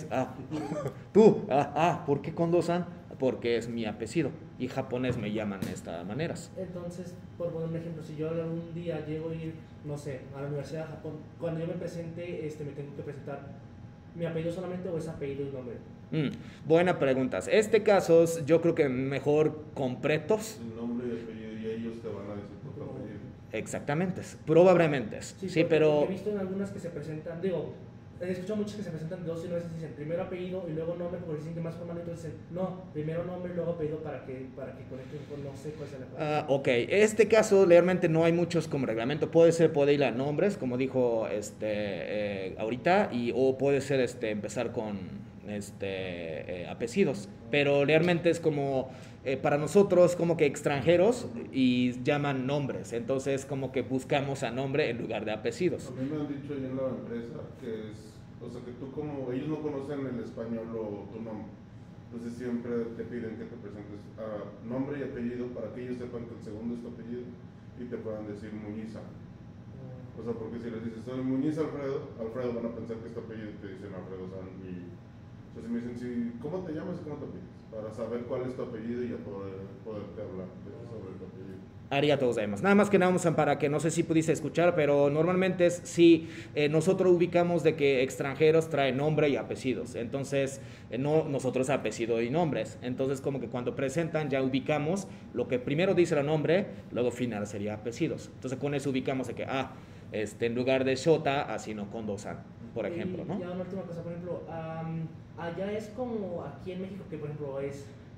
Tú, ¿por qué Kondo-san? Porque es mi apellido y japonés me llaman de estas maneras. Entonces, por poner un ejemplo, si yo algún día llego a ir, no sé, a la Universidad de Japón, cuando yo me presente, me tengo que presentar mi apellido solamente o es apellido y nombre. Buena pregunta. Caso yo creo que mejor completos. El nombre y apellido y ellos te van a decir por tu apellido. Exactamente, probablemente. Sí, pero... He visto en algunas que se presentan, he escuchado muchos que se presentan de dos y no veces dicen primero apellido y luego nombre porque dicen que más formal, entonces dicen no, primero nombre y luego apellido para que conecten con no sé cuál es la cosa. Ok, caso realmente no hay muchos como reglamento, puede ir a nombres como dijo ahorita o puede ser empezar con apellidos, pero realmente es como para nosotros como que extranjeros y llaman nombres, entonces como que buscamos a nombre en lugar de apellidos. A mí me han dicho ahí en la empresa que o sea que tú como ellos no conocen el español o tu nombre, entonces siempre te piden que te presentes a nombre y apellido para que ellos sepan que el segundo es tu apellido y te puedan decir Muñiza. O sea, porque si les dices soy Muñiz Alfredo van a pensar que es tu apellido y te dicen Alfredo San. Y entonces me dicen, ¿cómo te llamas y cómo te apellidas? Para saber cuál es tu apellido y ya poderte hablar sobre tu apellido. Arigatou gozaimasu. Nada más que nada para que no sé si pudiste escuchar, pero normalmente nosotros ubicamos de que extranjeros traen nombre y apellidos, entonces no nosotros apellido y nombres, entonces como que cuando presentan ya ubicamos lo que primero dice el nombre, luego final sería apellidos, entonces con eso ubicamos de que en lugar de Shota, así no Kondo-san, por ejemplo, ¿no? Ya una última cosa, por ejemplo, allá es como aquí en México que por ejemplo es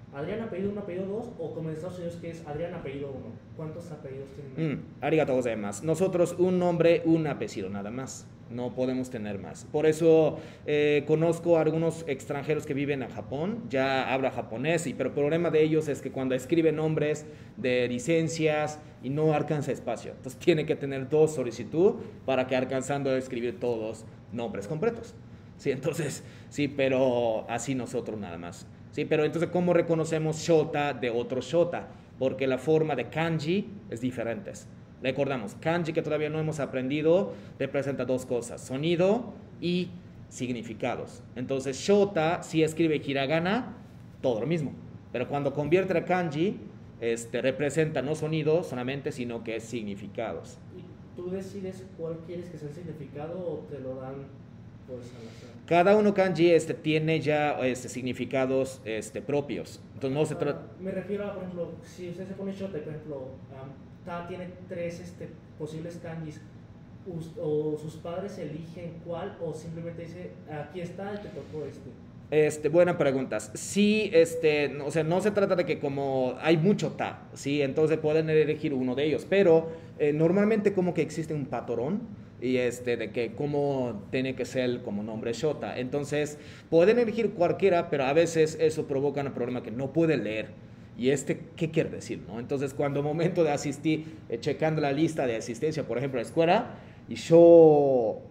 Adrián apellido 1, apellido 2, o como en Estados Unidos que es Adrián apellido 1. ¿Cuántos apellidos tienen? Arigatou gozaimasu. Nosotros un nombre, un apellido nada más. No podemos tener más. Por eso conozco a algunos extranjeros que viven en Japón, ya habla japonés, pero el problema de ellos es que cuando escriben nombres de licencias y no alcanza espacio. Entonces tiene que tener 2 solicitudes para que alcanzando a escribir todos nombres completos. Sí, entonces, sí, pero así nosotros nada más. Sí, pero entonces, ¿cómo reconocemos shota de otro shota? Porque la forma de kanji es diferente. Recordamos, kanji que todavía no hemos aprendido representa 2 cosas, sonido y significados. Entonces, shota, si escribe hiragana, todo lo mismo. Pero cuando convierte a kanji, representa no sonido solamente, sino que es significados. ¿Y tú decides cuál quieres que sea el significado o te lo dan por salazar? Cada uno kanji tiene ya significados propios. Entonces no se trata... Me refiero a, por ejemplo, si usted se pone shota, por ejemplo, Ta tiene 3 posibles kanjis, o sus padres eligen cuál, o simplemente dice, aquí está y te tocó Buena pregunta. Sí, o sea, no se trata de que como hay mucho ta, ¿sí? Entonces pueden elegir uno de ellos, pero normalmente como que existe un patrón y de que cómo tiene que ser como nombre shota. Entonces pueden elegir cualquiera, pero a veces eso provoca un problema que no pueden leer. ¿Y qué quiere decir, no? Entonces, cuando momento de asistir, checando la lista de asistencia, por ejemplo, a la escuela, y shota,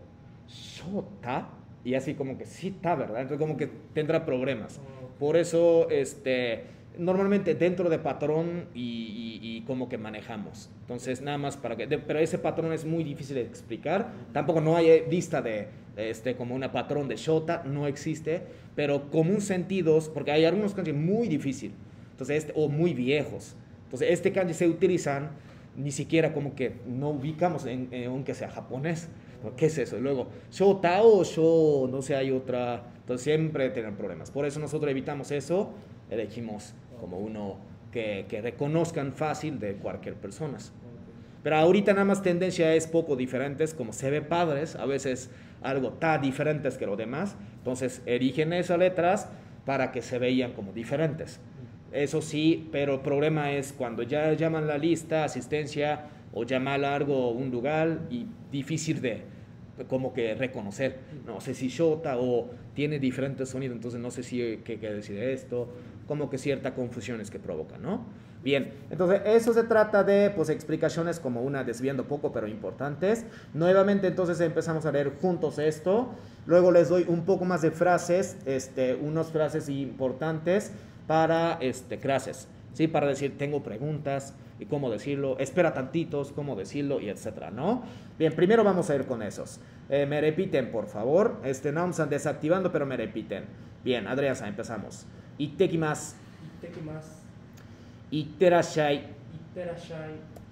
y así como que sí está, ¿verdad? Entonces como que tendrá problemas. Por eso, normalmente dentro de patrón y como que manejamos. Entonces, nada más para que... pero ese patrón es muy difícil de explicar. Tampoco no hay lista de como una patrón de shota, no existe. Pero común sentidos, porque hay algunos kanji muy difíciles. Entonces, o muy viejos. Entonces, kanji se utilizan, ni siquiera como que no ubicamos, aunque sea japonés. ¿Qué es eso? Y luego, shota o sho, no sé, hay otra. Entonces, siempre tienen problemas. Por eso nosotros evitamos eso, elegimos como uno que reconozcan fácil de cualquier persona. Pero ahorita nada más tendencia es poco diferentes, como se ve padres, a veces algo tan diferentes que lo demás. Entonces, eligen esas letras para que se vean como diferentes. Eso sí, pero el problema es cuando ya llaman la lista, asistencia, o llamar algo, un lugar, y difícil de como que reconocer. No sé si shota o tiene diferentes sonidos, entonces no sé si qué decir esto, como que ciertas confusiones que provocan, ¿no? Bien, entonces eso se trata de pues explicaciones como una desviando poco pero importantes. Nuevamente entonces empezamos a leer juntos esto, luego les doy un poco más de frases, unas frases importantes para clases, ¿sí? Para decir, tengo preguntas y cómo decirlo, espera tantitos, cómo decirlo y etcétera, ¿no? Bien, primero vamos a ir con esos. Me repiten, por favor. No están desactivando, pero me repiten. Bien, Adrián, empezamos. Ittekimasu. Ittekimasu. Itterashai. Itterashai.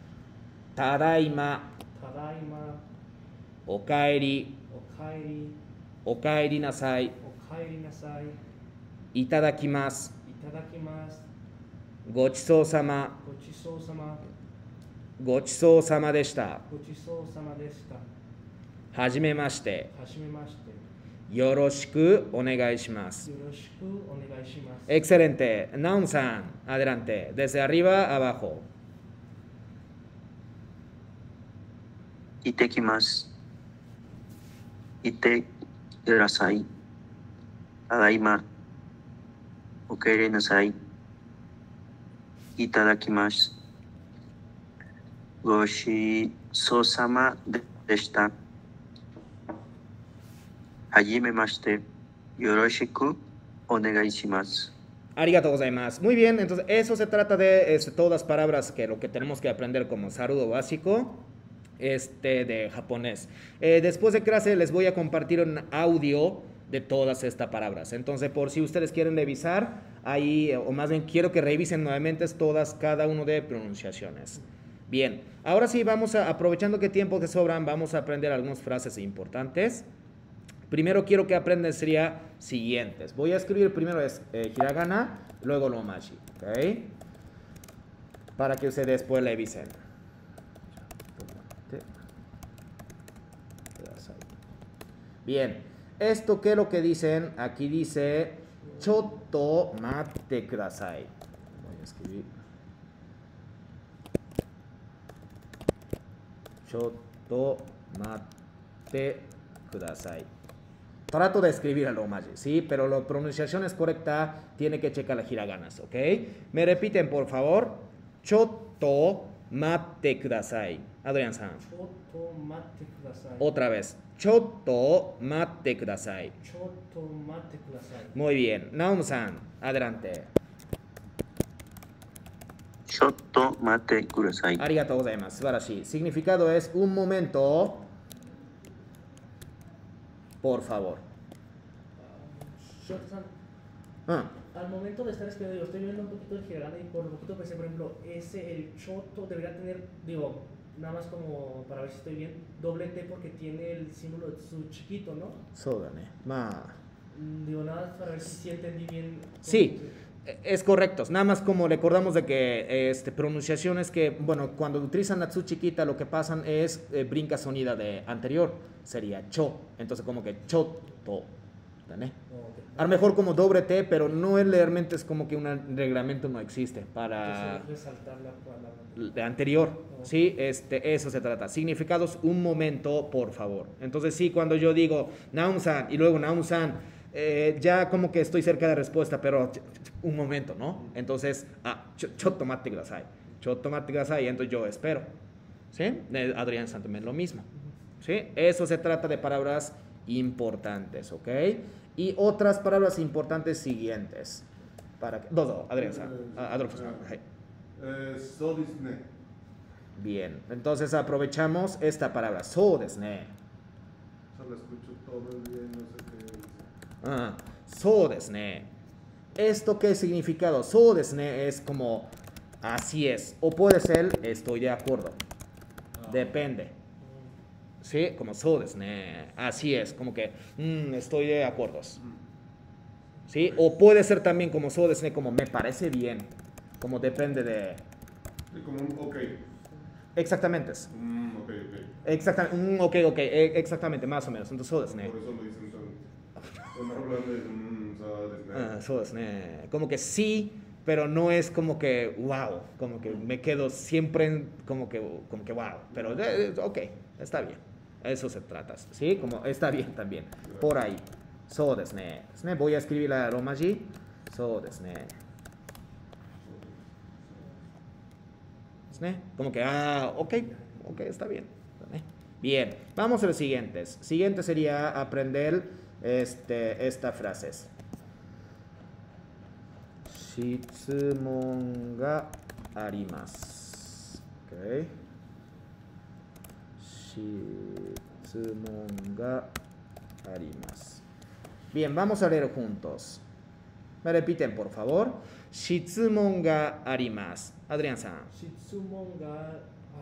Tadaima. Tadaima. Okaeri. Okaeri. Okaeri nasai. Okaeri nasai. Itadakimasu. Itadakimasu. Gochisou-sama. Gochisou-sama. Gochisou-sama deshita. Gochisou-sama deshita. Hajimemashite. Hajimemashite. Yoroshiku onegai shimasu. Yoroshiku onegai shimasu. Excelente. Naum-san, adelante. Desde arriba a abajo. Ittekimasu. Itte kurasai. Tadaima. Okaeri nasai. Itadakimasu. Gochisou-sama deshita. Hajimemashite. Yoroshiku onegai shimasu. Arigatou gozaimasu. Muy bien, entonces eso se trata de todas las palabras que lo que tenemos que aprender como saludo básico de japonés. Después de clase les voy a compartir un audio de todas estas palabras. Entonces, por si ustedes quieren revisar, ahí, o más bien quiero que revisen nuevamente cada uno de pronunciaciones. Bien, ahora sí vamos aprovechando que tiempo que sobran, vamos a aprender algunas frases importantes. Primero quiero que aprendan sería siguientes. Voy a escribir primero hiragana, luego romaji, ¿ok? Para que ustedes después revisen. Bien, esto que es lo que dicen, aquí dice chotto matte kudasai. Voy a escribir. Chotto matte kudasai. Trato de escribir el romaji, ¿sí? Pero la pronunciación es correcta, tiene que checar las hiraganas, ¿ok? Me repiten, por favor. Chotto matte kudasai. Adrián-san. Choto mate kudasai. Otra vez. Chotto matte kudasai. Choto mate kudasai. Muy bien. Naum-san, adelante. ちょっと待ってください。 Arigatou gozaimasu. Subarashi. Significado es un momento. Por favor. Shoto-san, Ah, al momento de estar escribiendo, estoy viendo un poquito de hiragana y por lo poquito pensé, por ejemplo, el choto debería tener, digo, nada más como para ver si estoy bien, doble T porque tiene el símbolo de su chiquito, ¿no? そうだね。まあ。 Digo, nada más para ver si entendí bien. Sí, es correcto. Nada más como recordamos de que pronunciaciones que, bueno, cuando utilizan la tsu chiquita lo que pasan es brinca sonida de anterior, sería cho. Entonces como que choto. ¿Vale? A lo mejor como doble T, pero no es realmente es como que un reglamento no existe para Resaltar la palabra. de anterior. Sí, eso se trata. Significados, un momento, por favor. Entonces sí, cuando yo digo Naum-san y luego Naum-san, ya como que estoy cerca de respuesta, pero un momento, ¿no? Entonces, chotto matte kudasai. Chotto matte kudasai, entonces yo espero. ¿Sí? Adrián-san también lo mismo. ¿Sí? Eso se trata de palabras importantes, ¿ok? Y otras palabras importantes siguientes. Para que, Dodo, Adrián-san. Adolfo-san.はい. そうですね。 Bien, entonces aprovechamos esta palabra. So desu ne. Solo escucho todo el día y no sé qué dice. So desu ne. ¿Esto qué significado? So desu ne es como así es. O puede ser estoy de acuerdo. Depende. ¿Sí? Como so desu ne. Así es. Como que estoy de acuerdos. ¿Sí? O puede ser también como so desu ne, como me parece bien. Como depende de... Y como un ok. Exactamente. Ok, ok. Exactamente. Ok. Exactamente, más o menos. Entonces, so desu ne. Por eso lo dicen tanto. Cuando hablan deそうですね。 そうですね. Como que sí, pero no es como que wow, como que me quedo siempre como que wow, pero ok, está bien. Eso se trata, ¿sí? Como está bien también. Por ahí. So desu ne. Voy a escribir la romaji. So desu ne. Como que ok, está bien. Bien, vamos a los siguientes. Siguiente sería aprender estas frases. Shitsumon ga arimasu. Ok. Shitsumon ga arimasu. Bien, vamos a leer juntos. Me repiten, por favor. Shitsumon ga arimasu. Adrián-san. Shitsumon ga.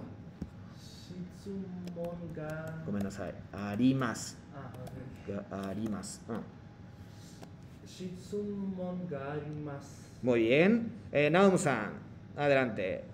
Shitsumon ga. ごめんなさい。あります。 Ok. があります。 Shitsumon ga arimasu. Muy bien. Naum-san, adelante.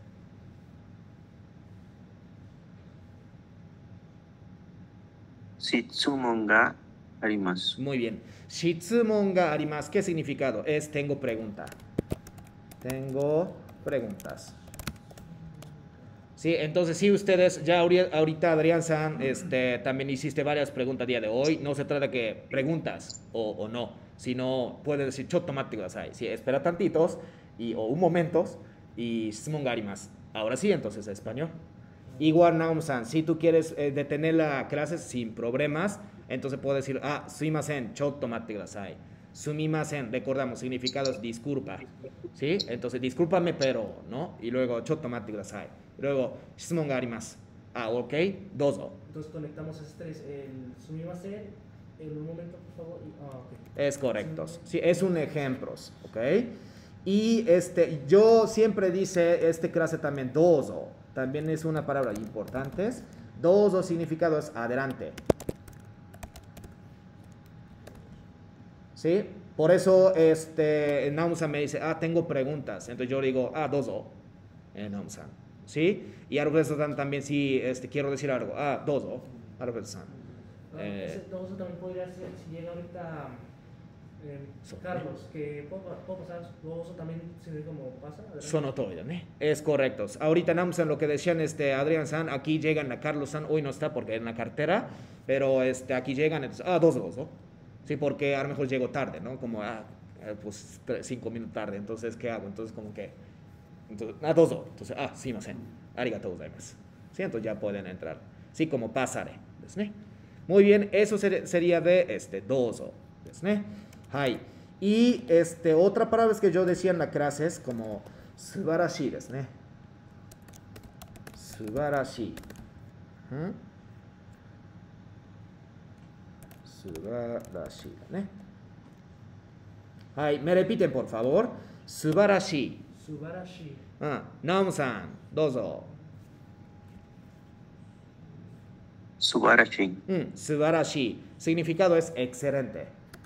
質問があります。 Muy bien. Shitsumon ga arimasu. ¿Qué significado? Es tengo pregunta. Tengo preguntas. Sí, entonces sí, ustedes ya ahorita Adrián-san, también hiciste varias preguntas día de hoy. No se trata de que preguntas o no, sino puede decir chotto matte kudasai. Sí, espera tantitos o un momento y shitsumon ga arimasu. Ahora sí, entonces español. Igual Naum-san, si tú quieres detener la clase sin problemas, entonces puedes decir, sumimasen, chotto matte kudasai. Sumimasen, recordamos, significados disculpa. ¿Sí? Entonces, discúlpame, pero, ¿no? Y luego, chotto matte kudasai. Y luego, shitsumon ga arimasu. Ok, dozo. Entonces conectamos esos tres. El sumimasen, en un momento, por favor. Ok. Es correcto. Sí, es un ejemplo, ¿ok? Y yo siempre dice, clase también, dozo. También es una palabra importante. Dozo significado es adelante. ¿Sí? Por eso Naum-san me dice, tengo preguntas. Entonces yo digo, dozo. Naum-san. ¿Sí? Y Alberto-san también, si quiero decir algo, dozo. Alberto-san. Ese dozo también podría ser, si llega ahorita Carlos, que puedo pasar, ¿puedo también significa como pasa? Adelante. Sonotoide, ¿no? Es correcto. Ahorita Namsan, lo que decían Adrián San, aquí llegan a Carlos San, hoy no está porque en la cartera, pero aquí llegan, entonces, dos, ¿no? Sí, porque a lo mejor llego tarde, ¿no? Como, pues 5 minutos tarde, entonces, ¿qué hago? Entonces, como que, entonces, dos, entonces, sí, más arigatou gozaimasu. Sí, entonces ya pueden entrar. Sí, como pasaré, ¿no? Muy bien, eso sería de dozo, ¿no? Hai. Y otra palabra que yo decía en la clase es como subarashi, ¿no? Subarashi. Subarashi, ¿no? Hai, me repiten por favor. Subarashi. Subarashi. Naum-san, dozo. Subarashi. Subarashi. Significado es excelente.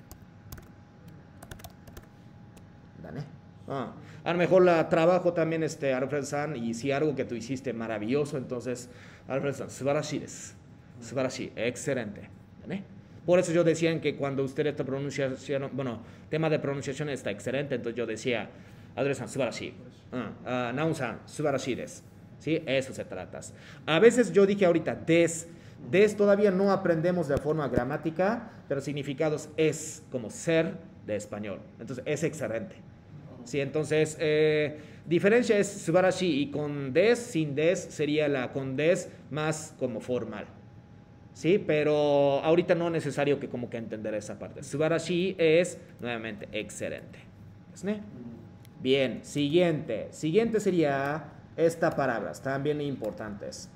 A lo mejor trabajo también Alfred-san, y si algo que tú hiciste maravilloso, entonces Alfred-san, subarashi desu. Subarashi, excelente. ¿Vale? Por eso yo decía que cuando usted esta pronunciación, bueno, tema de pronunciación está excelente, entonces yo decía, Alfred-san, subarashi. Naum-san, subarashi desu. ¿Sí? Eso se trata. A veces yo dije ahorita des todavía no aprendemos de forma gramática, pero significados es como ser de español. Entonces es excelente. Sí, entonces, diferencia es subarashi, y con des, sin des, sería la con des más como formal. Sí, pero ahorita no es necesario que como que entender esa parte. Subarashi es, nuevamente, excelente. ¿Sí? Bien, siguiente. Siguiente sería esta palabra, también importantes.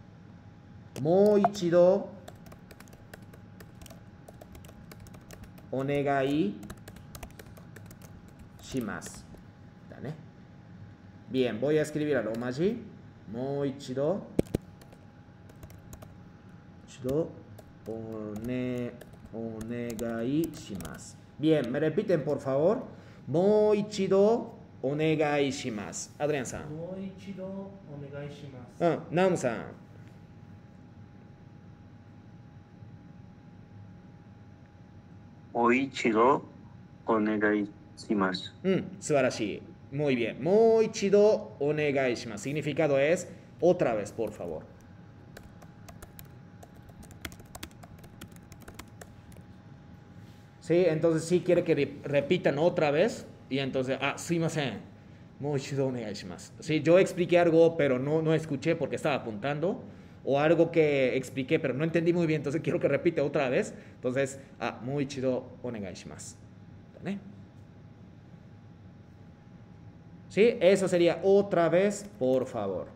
Moichido onegai shimasu. Bien, voy a escribir a romaji. Moichido onegai shimasu. Bien, me repiten por favor. Moichido onegai shimasu. Adrián-san. Moichido onegai shimasu. Naum-san. Moichido onegai shimasu. Subarashi. Muy bien. Moichido onegai shimasu. Significado es otra vez, por favor. Sí, entonces sí quiere que repitan otra vez. Y entonces, sumimasen. Moichido onegai shimasu. Sí, yo expliqué algo, pero no escuché porque estaba apuntando. O algo que expliqué, pero no entendí muy bien. Entonces quiero que repite otra vez. Entonces, moichido onegai shimasu. ¿Vale? ¿Sí? Eso sería otra vez, por favor.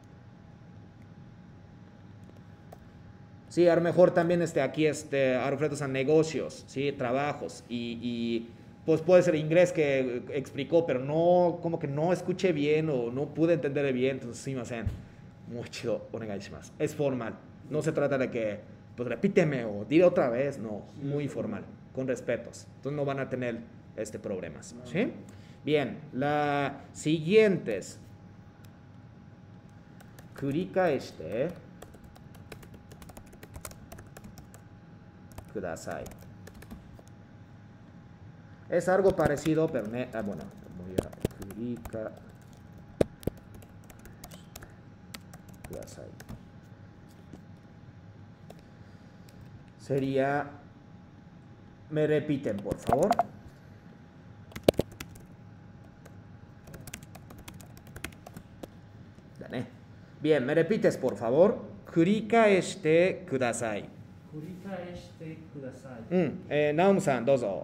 Sí, a lo mejor también aquí Alfredo-san, negocios, ¿sí? Trabajos. Y pues puede ser inglés que explicó, pero no, como que no escuché bien o no pude entender bien. Entonces, sí, más mucho onegai shimasu. Es formal. No se trata de que, pues repíteme o dile otra vez. No, muy formal, con respetos. Entonces no van a tener problemas. ¿Sí? Bien, la siguientes. Kurikaeshite kudasai. Es algo parecido, pero bueno, voy a kurika kudasai. Sería, me repiten, por favor. Bien, me repites por favor. Kurikaeshite kudasai. Kurikaeshite kudasai. Naum-san, dozo.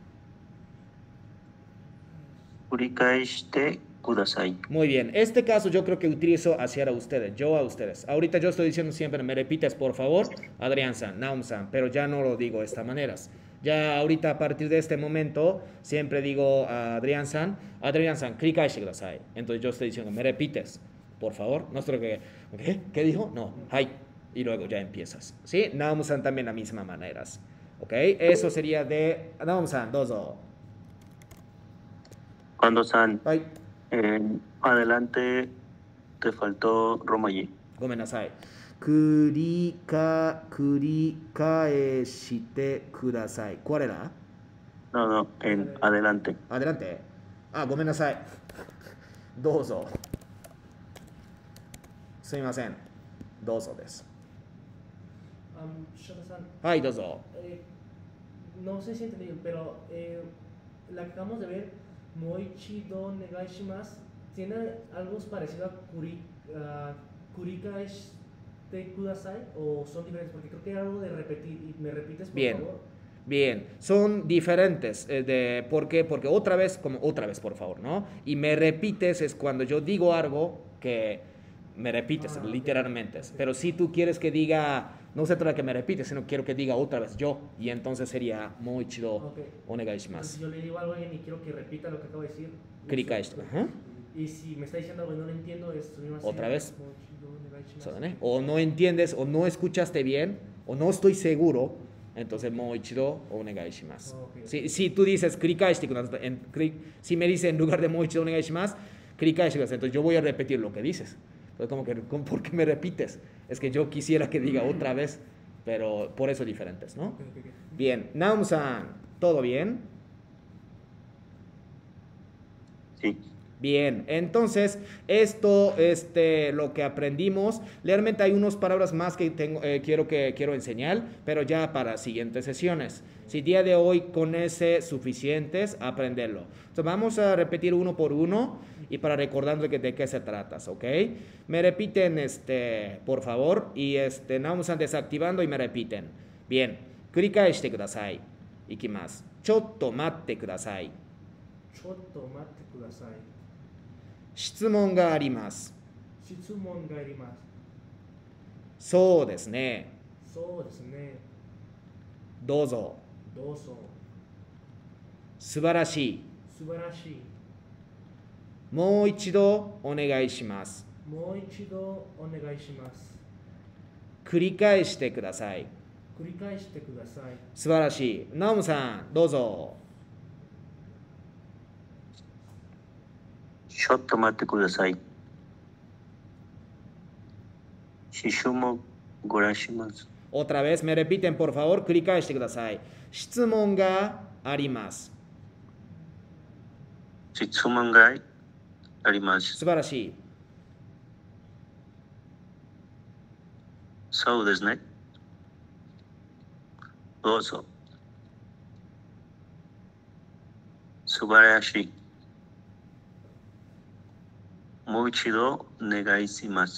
Kurikaeshite kudasai. Muy bien. Este caso yo creo que utilizo hacia ustedes, yo a ustedes. Ahorita yo estoy diciendo siempre, me repites por favor, Adrián-san, Naum-san, pero ya no lo digo de esta manera. Ya ahorita a partir de este momento siempre digo a Adrián-san, kurikaeshite kudasai. Entonces yo estoy diciendo, me repites. Por favor, no estoy que, ¿qué dijo? No, hai. Y luego ya empiezas. ¿Sí? Naum-san también las mismas maneras. ¿Ok? Eso sería de Naum-san, dozo. Kondo-san, Hai. adelante te faltó romaji. Gomenasai. Kurikaeshite kudasai. ¿Cuál era? No, no, en adelante. Adelante. Ah, ごめんなさい。どうぞ。すみません。どうぞです。 Shota-san, はい、どうぞ。 no sé si entendí, pero la que acabamos de ver, Moichido Negaishimasu, ¿tiene algo parecido a Kurikaeshite Kudasai o son diferentes? Porque creo que hay algo de repetir y me repites por Bien. favor. Bien, son diferentes. ¿Por qué? Porque otra vez, como otra vez, por favor, ¿no? Y me repites es cuando yo digo algo que me repites, Ok. literalmente. Ok. Pero si tú quieres que diga, no se trata de que me repites, sino quiero que diga otra vez yo. Y entonces sería Moichido Ok. onegai Entonces shimasu. yo le digo algo a alguien y quiero que repita lo que acabo de decir. Kurikaeshite. Ajá. Y si me está diciendo algo y no lo entiendo, es Otra vez. Moichido Negaishimasu. そうだね。O no entiendes, o no escuchaste bien, o no estoy seguro, entonces moichido onegai shimasu. Ok. Si tú dices krikaeshite kudasai, si me dice en lugar de moichido onegai shimasu, krikaeshite kudasai, entonces yo voy a repetir lo que dices. Entonces como que, ¿por qué me repites? Es que yo quisiera que diga otra vez, pero por eso diferentes, ¿no? Ok, ok, ok. Bien, Naum-san, ¿todo bien? Sí. Bien, entonces esto, lo que aprendimos, realmente hay unas palabras más que quiero enseñar, pero ya para siguientes sesiones. Si día de hoy con ese suficientes, aprenderlo. Entonces vamos a repetir uno por uno y para recordando de qué se trata, ¿ok? Me repiten, por favor, y vamos a desactivando y me repiten. Bien, 繰り返してください。いきます。ちょっと待ってください。 ちょっと待ってください。 質問があります。 質問があります。 そうですね。 そうですね。 どうぞ。 どうぞ。 素晴らしい。 素晴らしい。 もう一度お願いします。 もう一度お願いします。 繰り返してください。 繰り返してください。 素晴らしい。ナオムさん、どうぞ。 ちょっと待ってください。質問ごらします。 Otra vez, me repiten, por favor, 繰り返してください。質問があります。 質問があります。 素晴らしい。 そうですね。どうぞ。素晴らしい。もう一度お願いします。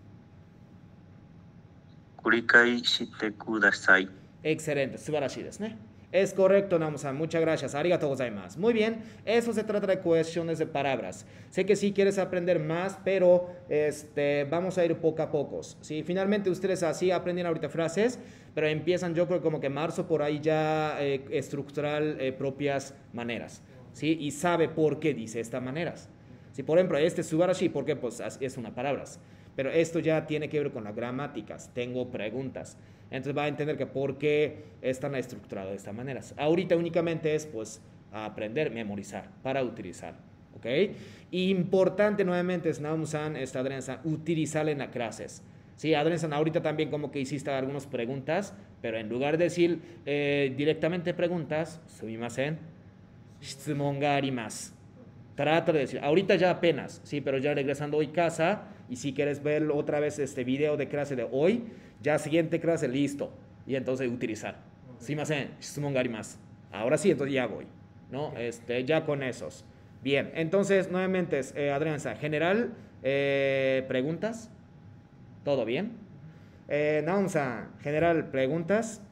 繰り返してください。 Excelente, 素晴らしいですね。Es correcto, Namu-san. Muchas gracias. Arigatou gozaimasu. Muy bien. Eso se trata de cuestiones de palabras. Sé que sí quieres aprender más, pero vamos a ir poco a poco. ¿Sí? Finalmente ustedes así aprenden ahorita frases, pero empiezan yo creo como que marzo por ahí ya estructurar propias maneras. ¿Sí? Y sabe por qué dice estas maneras. Si por ejemplo subarashi, ¿por qué? Pues es una palabra. Pero esto ya tiene que ver con las gramáticas. Tengo preguntas. Entonces va a entender que por qué están estructurados de esta manera. Ahorita únicamente es pues aprender, memorizar para utilizar. ¿Ok? Importante nuevamente es Naum-san, Adrián-san, utilizar en las clases. Sí, Adrián-san, ahorita también como que hiciste algunas preguntas, pero en lugar de decir directamente preguntas, sumimasen, shitsumon ga arimasu. Trata de decir, ahorita ya apenas, sí, pero ya regresando hoy a casa, y si quieres ver otra vez este video de clase de hoy, ya siguiente clase, listo. Y entonces utilizar. Sí, más shitsumon ga arimasu. Ahora sí, entonces ya voy, ¿no? Ya con esos. Bien, entonces, nuevamente, Adrián, general, preguntas. ¿Todo bien? Naum-san, general, preguntas.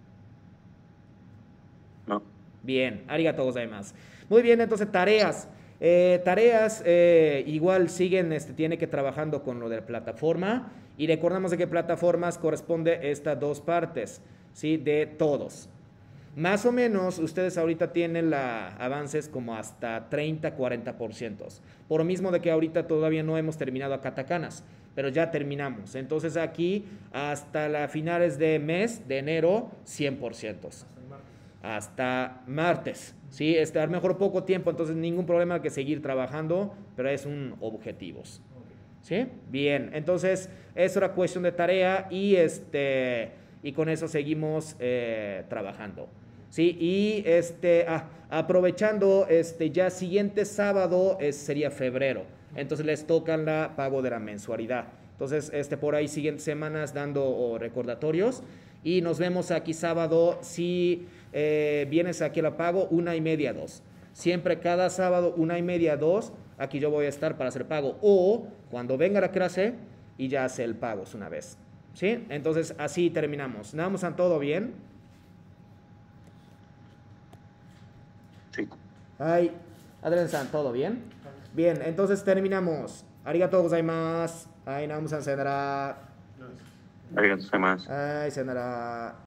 No. Bien, arigatou gozaimasu. Muy bien, entonces, tareas. Igual siguen, tiene que trabajando con lo de la plataforma y recordamos de que plataformas corresponde estas dos partes, ¿sí? De todos. Más o menos ustedes ahorita tienen avances como hasta 30-40%. Por lo mismo de que ahorita todavía no hemos terminado a katakanas, pero ya terminamos. Entonces aquí hasta las finales de mes de enero 100%. Hasta martes. ¿Sí? A lo mejor poco tiempo, entonces ningún problema que seguir trabajando, pero es un objetivo. ¿Sí? Bien, entonces eso era cuestión de tarea y con eso seguimos trabajando. Sí, y aprovechando, ya siguiente sábado sería febrero. Entonces les tocan la pago de la mensualidad. Entonces, por ahí siguientes semanas dando recordatorios. Y nos vemos aquí sábado. Si vienes aquí la pago, 1:30, 2. Siempre cada sábado, 1:30, 2. Aquí yo voy a estar para hacer pago. O cuando venga la clase y ya hace el pago una vez. ¿Sí? Entonces, así terminamos. ¿Namos a todo bien? Sí. Ay, Adrián-san, ¿todo bien? Bien, entonces terminamos. Arigatou gozaimasu. Ay, namos a cenar. Arigatou gozaimasu. Ay, cenar.